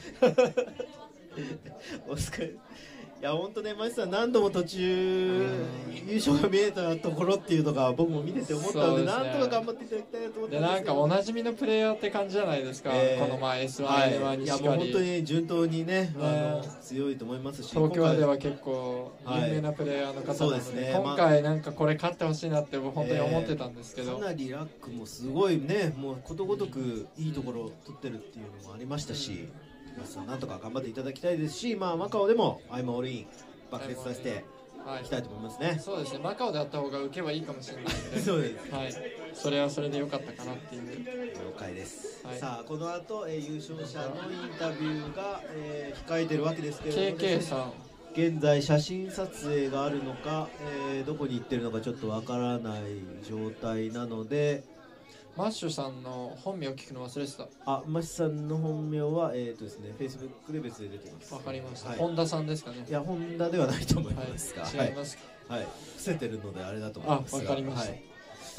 お疲れ。いや本当ね、マシさん何度も途中優勝が見えたところっていうのが僕も見てて思ったので、なんとか頑張っていただきたいなと思ってます。 なんかおなじみのプレイヤーって感じじゃないですか、この前 S1、 いやもう本当に順当にね、強いと思いますし、 東京では結構有名なプレイヤーの方なので、今回なんかこれ勝ってほしいなって本当に思ってたんですけど、 かなりラックもすごいね、もうことごとくいいところを取ってるっていうのもありましたし、なんとか頑張っていただきたいですし、マカオでもアイムオールイン爆裂させていきたいと思いますね。 そうですね、マカオであった方が受けはいいかもしれないのでそうです、 はい、それはそれで良かったかなっていう。 了解です。さあこの後、優勝者のインタビューが、控えてるわけですけれども、 KK さん現在写真撮影があるのか、どこに行ってるのかちょっとわからない状態なので、 マッシュさんの本名を聞くの忘れてた。 マッシュさんの本名はですね、Facebook で別で出てます。 わかりました。本田さんですかね。 いや、本田ではないと思いますが、 違います。 はい、伏せてるのであれだと思いますが。 わかりました。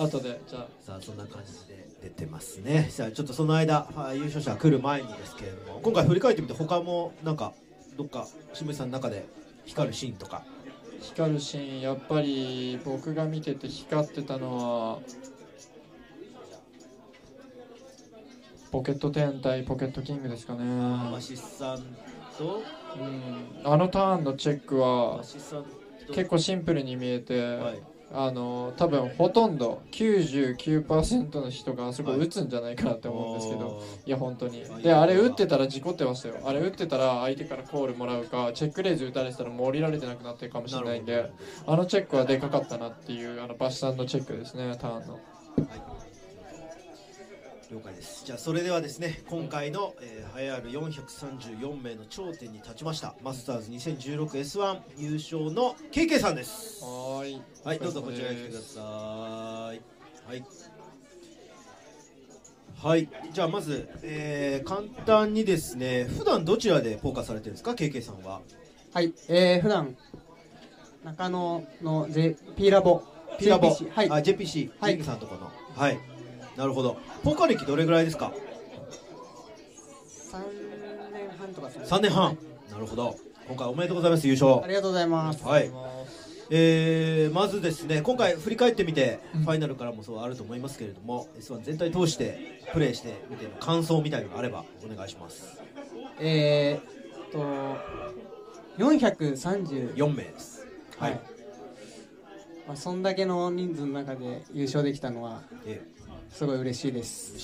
後でじゃあ。 さあそんな感じで出てますね。さあちょっとその間、優勝者来る前にですけれども、今回振り返ってみて他もなんかどっか清水さんの中で光るシーンとか。 光るシーン、やっぱり僕が見てて光ってたのは。ポケット10対ポケットキングですかね。 マシさんと、 あのターンのチェックは結構シンプルに見えて、多分ほとんど 99% の人があそこ打つんじゃないかなって思うんですけど、いや本当に。であれ打ってたら事故ってましたよ。あれ打ってたら相手からコールもらうか、チェックレイズ打たれてたらもう降りられてなくなってるかもしれないんで、あのチェックはでかかったなっていう、バシさんのチェックですね、ターンの。 了解です。じゃあそれではですね、今回の、栄えある434名の頂点に立ちましたマスターズ 2016S1 優勝の KK さんです。はい、どうぞこちらに来てください。はい、じゃあまず、簡単にですね、普段どちらでポーカーされてるんですか、 KK さんは。 はい、普段中野の P ラボ、 はい、JPC、ジンギさんとこの、はい、なるほど。ポーカー歴どれぐらいですか？ 3年半とか 3年半、なるほど。今回おめでとうございます、優勝。 ありがとうございます。 はい。まずですね、今回振り返ってみて、ファイナルからもそうあると思いますけれども、S1 全体通してプレーしてみての感想みたいなのがあればお願いします。 434 名です。 はい。まあ、そんだけの人数の中で優勝できたのは、すごい嬉しいです。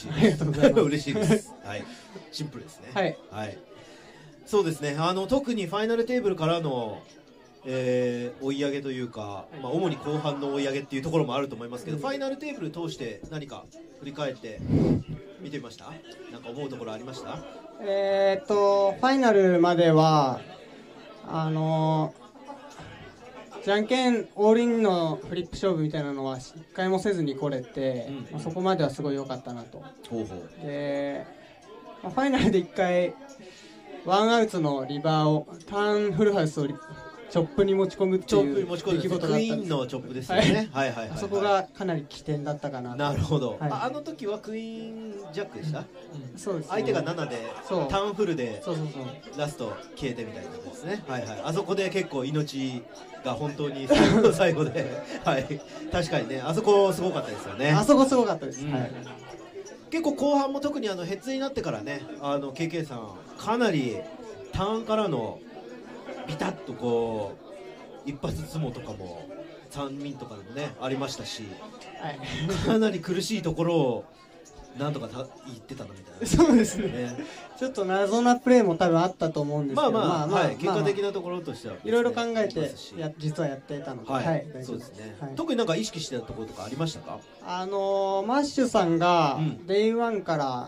ありがとうございます。 嬉しいです。はい。シンプルですね。 はい。 はい。そうですね。特にファイナルテーブルからの追い上げというか、まあ、主に後半の追い上げっていうところもあると思いますけど、ファイナルテーブル通して何か振り返って見てみました？なんか思うところありました？ ファイナルまではじゃんけんオールインのフリップ勝負みたいなのは一回もせずに来れて、まあ、そこまではすごい良かったなと。で、まあ、ファイナルで一回ワンアウトのリバーをターンフルハウスをチョップに持ち込むっていう出来事があったんです。 クイーンのチョップですよね。はいはいはい。 あそこがかなり起点だったかなと。 なるほど。あの時はクイーンジャックでした？ そうです。 相手が7でターンフルでラスト消えてみたいなことですね。はいはい。あそこで結構命が本当に最後で、はい。確かにね、あそこすごかったですよね。 あそこすごかったです。はい。 結構後半も特にヘッズになってからね、KK さんかなりターンからのビタッとこう一発相撲とかも3人とかでもねありましたし、はい、かなり苦しいところをなんとか言ってたのみたいな。 そうですね。ちょっと謎なプレーも多分あったと思うんですけど、 結果的なところとしては、 いろいろ考えて実はやっていたので、はい、 そうですね。特になんか意識してたところとかありましたか？ マッシュさんがデイワンから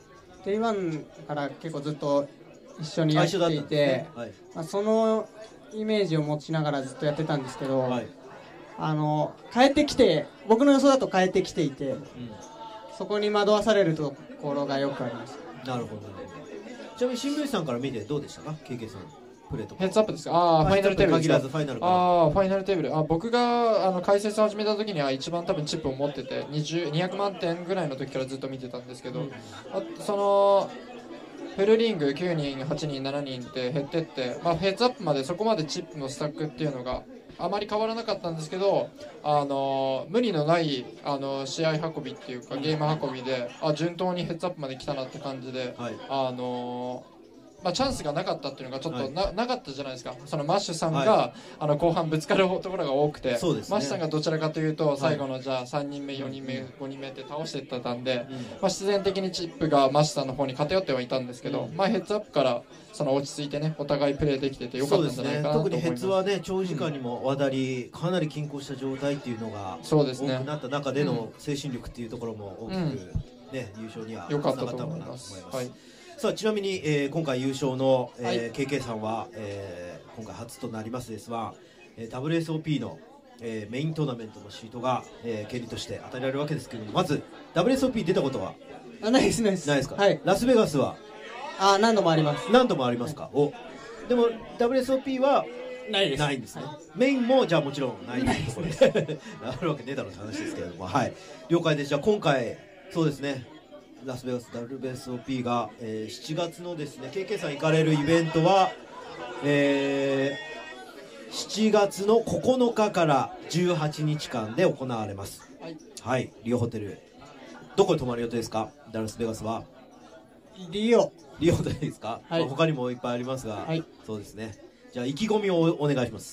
結構ずっと一緒にやっていて、まあそのイメージを持ちながらずっとやってたんですけど、変えてきて、僕の予想だと変えてきていて、そこに惑わされるところがよくあります。 なるほど。ちなみに新聞紙さんから見てどうでしたか、KK さん。プレーとかヘッズアップですか？ファイナルテーブルですか？ ファイナルファイナルテーブル。僕が解説を始めた時には一番多分チップを持ってて200万点ぐらいの時からずっと見てたんですけど、そのフルリング9人、8人、7人って減ってって、まあ、ヘッズアップまでそこまでチップのスタックっていうのがあまり変わらなかったんですけど、無理のない試合運びっていうかゲーム運びで順当にヘッズアップまで来たなって感じで、まあ、チャンスがなかったっていうのがちょっと なかったじゃないですか。そのマッシュさんが、後半ぶつかるところが多くて、マッシュさんがどちらかというと最後のじゃあ3人目4人目5人目って倒していってたんで、まあ、必然的にチップがマッシュさんの方に偏ってはいたんですけど、まあ、ヘッズアップからその落ち着いてねお互いプレーできててよかったんじゃないかなと思います。 特にヘッズはね長時間にもわたりかなり均衡した状態っていうのが多くなった中での精神力っていうところも大きく、ね、優勝にはつながったのかなと思います。さあちなみに、今回優勝の、KK さんは、今回初となりますですが、WSOP の、メイントーナメントのシートが、権利として与えられるわけですけれども、まず WSOP 出たことはないですないですか？はい、ラスベガスは何度もあります。 何度もありますか？おでも WSOP はないんですね。メインもじゃあもちろんないというところです。あるわけねえだろうって話ですけれども、はい、了解です。じゃあ今回そうですね。ラスベガス WSOP が、7月のですね KK さん行かれるイベントは、7月の9日から18日間で行われます。はい、リオホテルどこに泊まる予定ですか？ラスベガスはリオでいいですか？まあ、他にもいっぱいありますが、そうですね。じゃあ意気込みをお願いします。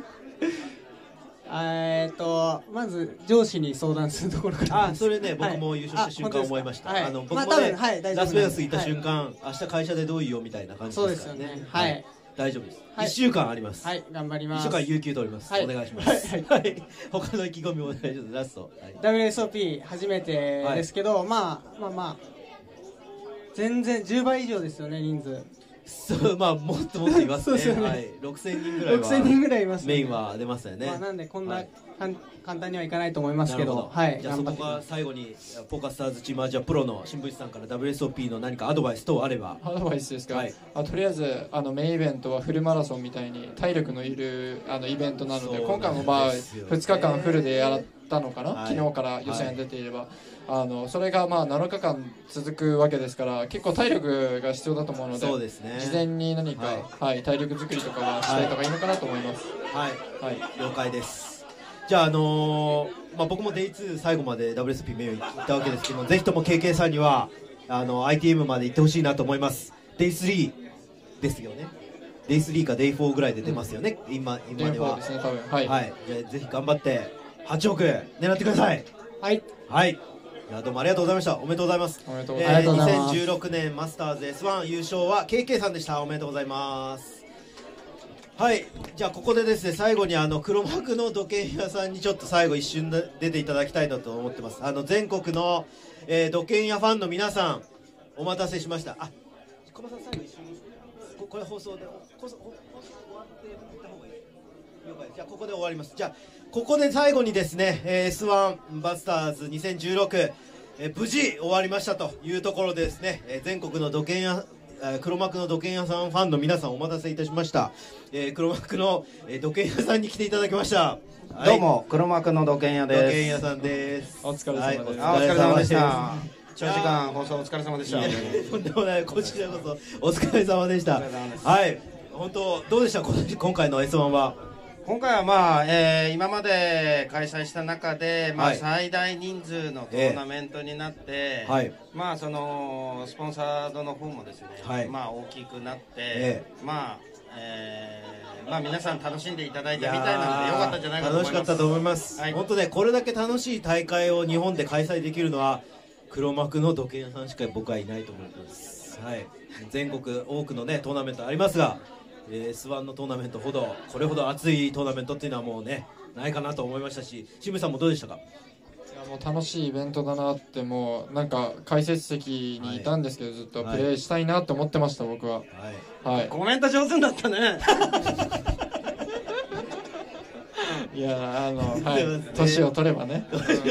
まず上司に相談するところから。 それね、僕も優勝した瞬間思いました。僕もね、ラスベガス行った瞬間、明日会社でどういよみたいな感じですからね。そうですよね。はい。大丈夫です。1週間あります。 はい、頑張ります。 1週間有給取ります。お願いします。はい。他の意気込みをお願いします。ラスト。 WSOP 初めてですけど、まあ全然10倍以上ですよね、人数。 そう、まあもっといますね。はい、6000人ぐらいは。 6000人ぐらいいます。 メインは出ますよね。 まあなんでこんな簡単にはいかないと思いますけど、はい。 じゃあそこは最後にポーカースターズチームアジアプロの新聞さんから WSOP の何かアドバイス等あれば。 アドバイスですか？はい。とりあえずメインイベントはフルマラソンみたいに体力のいるイベントなので、今回もまあ2日間フルでやたのかな、昨日から予選出ていれば、それがまあ7日間続くわけですから、結構体力が必要だと思うので、 そうですね、 事前に何か、体力作りとかはしたいとかいいのかなと思います。 了解です。じゃあ、僕も Day2 最後まで WSP 名誉に行ったわけですけども、ぜひとも KK さんにはITM まで行ってほしいなと思います。Day3 ですよね。Day3 か Day4 ぐらいで出ますよね、今では。 ですね、多分。はい。 じゃあぜひ頑張って8億狙ってください。 はい。 いや、どうもありがとうございました。おめでとうございます。 おめでとうございます。 2016年マスターズ S1 優勝は KK さんでした。おめでとうございます。じゃあここでですね、最後に黒幕の土建屋さんにちょっと最後一瞬出ていただきたいなと思ってます。全国の、土建屋ファンの皆さん、お待たせしました。小間さん、最後一瞬これ放送で終わっていった方がいい。了解。じゃあここで終わります。じゃあここで最後にですね、S1 バスターズ2016、無事終わりましたというところでですね、全国の土建屋黒幕の土建屋さんファンの皆さんお待たせいたしました。黒幕の土建屋さんに来ていただきました。 どうも黒幕の土建屋です。 土建屋さんです。 お疲れ様です。 お疲れ様でした。長時間放送お疲れ様でした。 とんでもない、こちらこそお疲れ様でした。本当どうでした今回の S1 は。 今回は今まで開催した中で、最大人数のトーナメントになって、そのスポンサードの方もですね、大きくなって、皆さん楽しんでいただいたみたいなのでよかったんじゃないかと思います。 楽しかったと思います。本当ね、これだけ楽しい大会を日本で開催できるのは黒幕の土建屋さんしか僕はいないと思います。全国多くのねトーナメントありますが、S1 のトーナメントほどこれほど熱いトーナメントっていうのはもうねないかなと思いましたし、清水さんもどうでしたか。 いや、もう楽しいイベントだなって、もうなんか解説席にいたんですけど、ずっとプレーしたいなって思ってました、僕は。 コメント上手になったね。 いや、年を取ればね。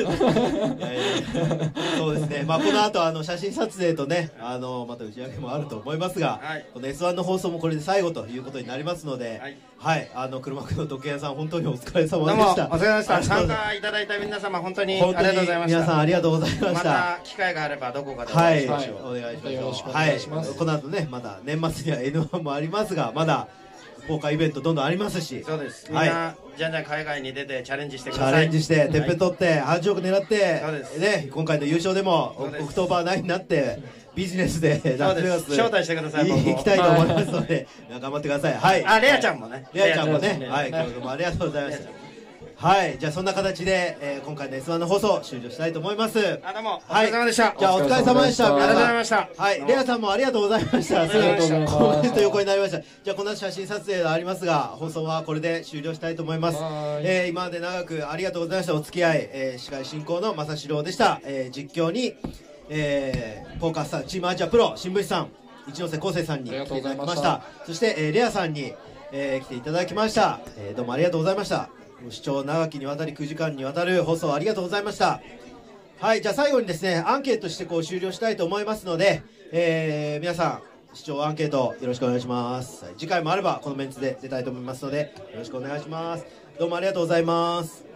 そうですね。この後写真撮影とねまた打ち上げもあると思いますが、この S1 の放送もこれで最後ということになりますので、黒幕の土建屋さん本当にお疲れ様でした。 どうもお疲れ様でした。参加いただいた皆様本当にありがとうございました。 皆さんありがとうございました。 また機会があればどこかでお会いしましょう。 お願いします。 よろしくお願いします。 この後ね、まだ年末には N1 もありますが、まだポーカーイベントどんどんありますし、 そうです。みんなじゃんじゃん海外に出てチャレンジしてください。 チャレンジしててっぺん取って8億狙ってね、今回の優勝でもオクトーバー9になってビジネスでラスベガス招待してください。 行きたいと思いますので頑張ってください。 レアちゃんもね。 レアちゃんもね。今日もありがとうございました。じゃあそんな形で、今回の S1 の放送終了したいと思います。 どうもお疲れ様でした。 じゃあお疲れ様でした。 ありがとうございました。 レアさんもありがとうございました。コメント横になりました。じゃあこの写真撮影がありますが、放送はこれで終了したいと思います。今まで長くありがとうございました。お付き合い、司会進行の正志郎でした。実況に、ポーカースターチームアジアプロ新聞さん、一ノ瀬康生さんに来ていただきました。そして、レアさんに、来ていただきました。どうもありがとうございました。ご視聴長きにわたり9時間にわたる放送ありがとうございました。じゃあ最後にですね、アンケートして終了したいと思いますので、皆さん視聴アンケートよろしくお願いします。次回もあればこのメンツで出たいと思いますのでよろしくお願いします。どうもありがとうございます。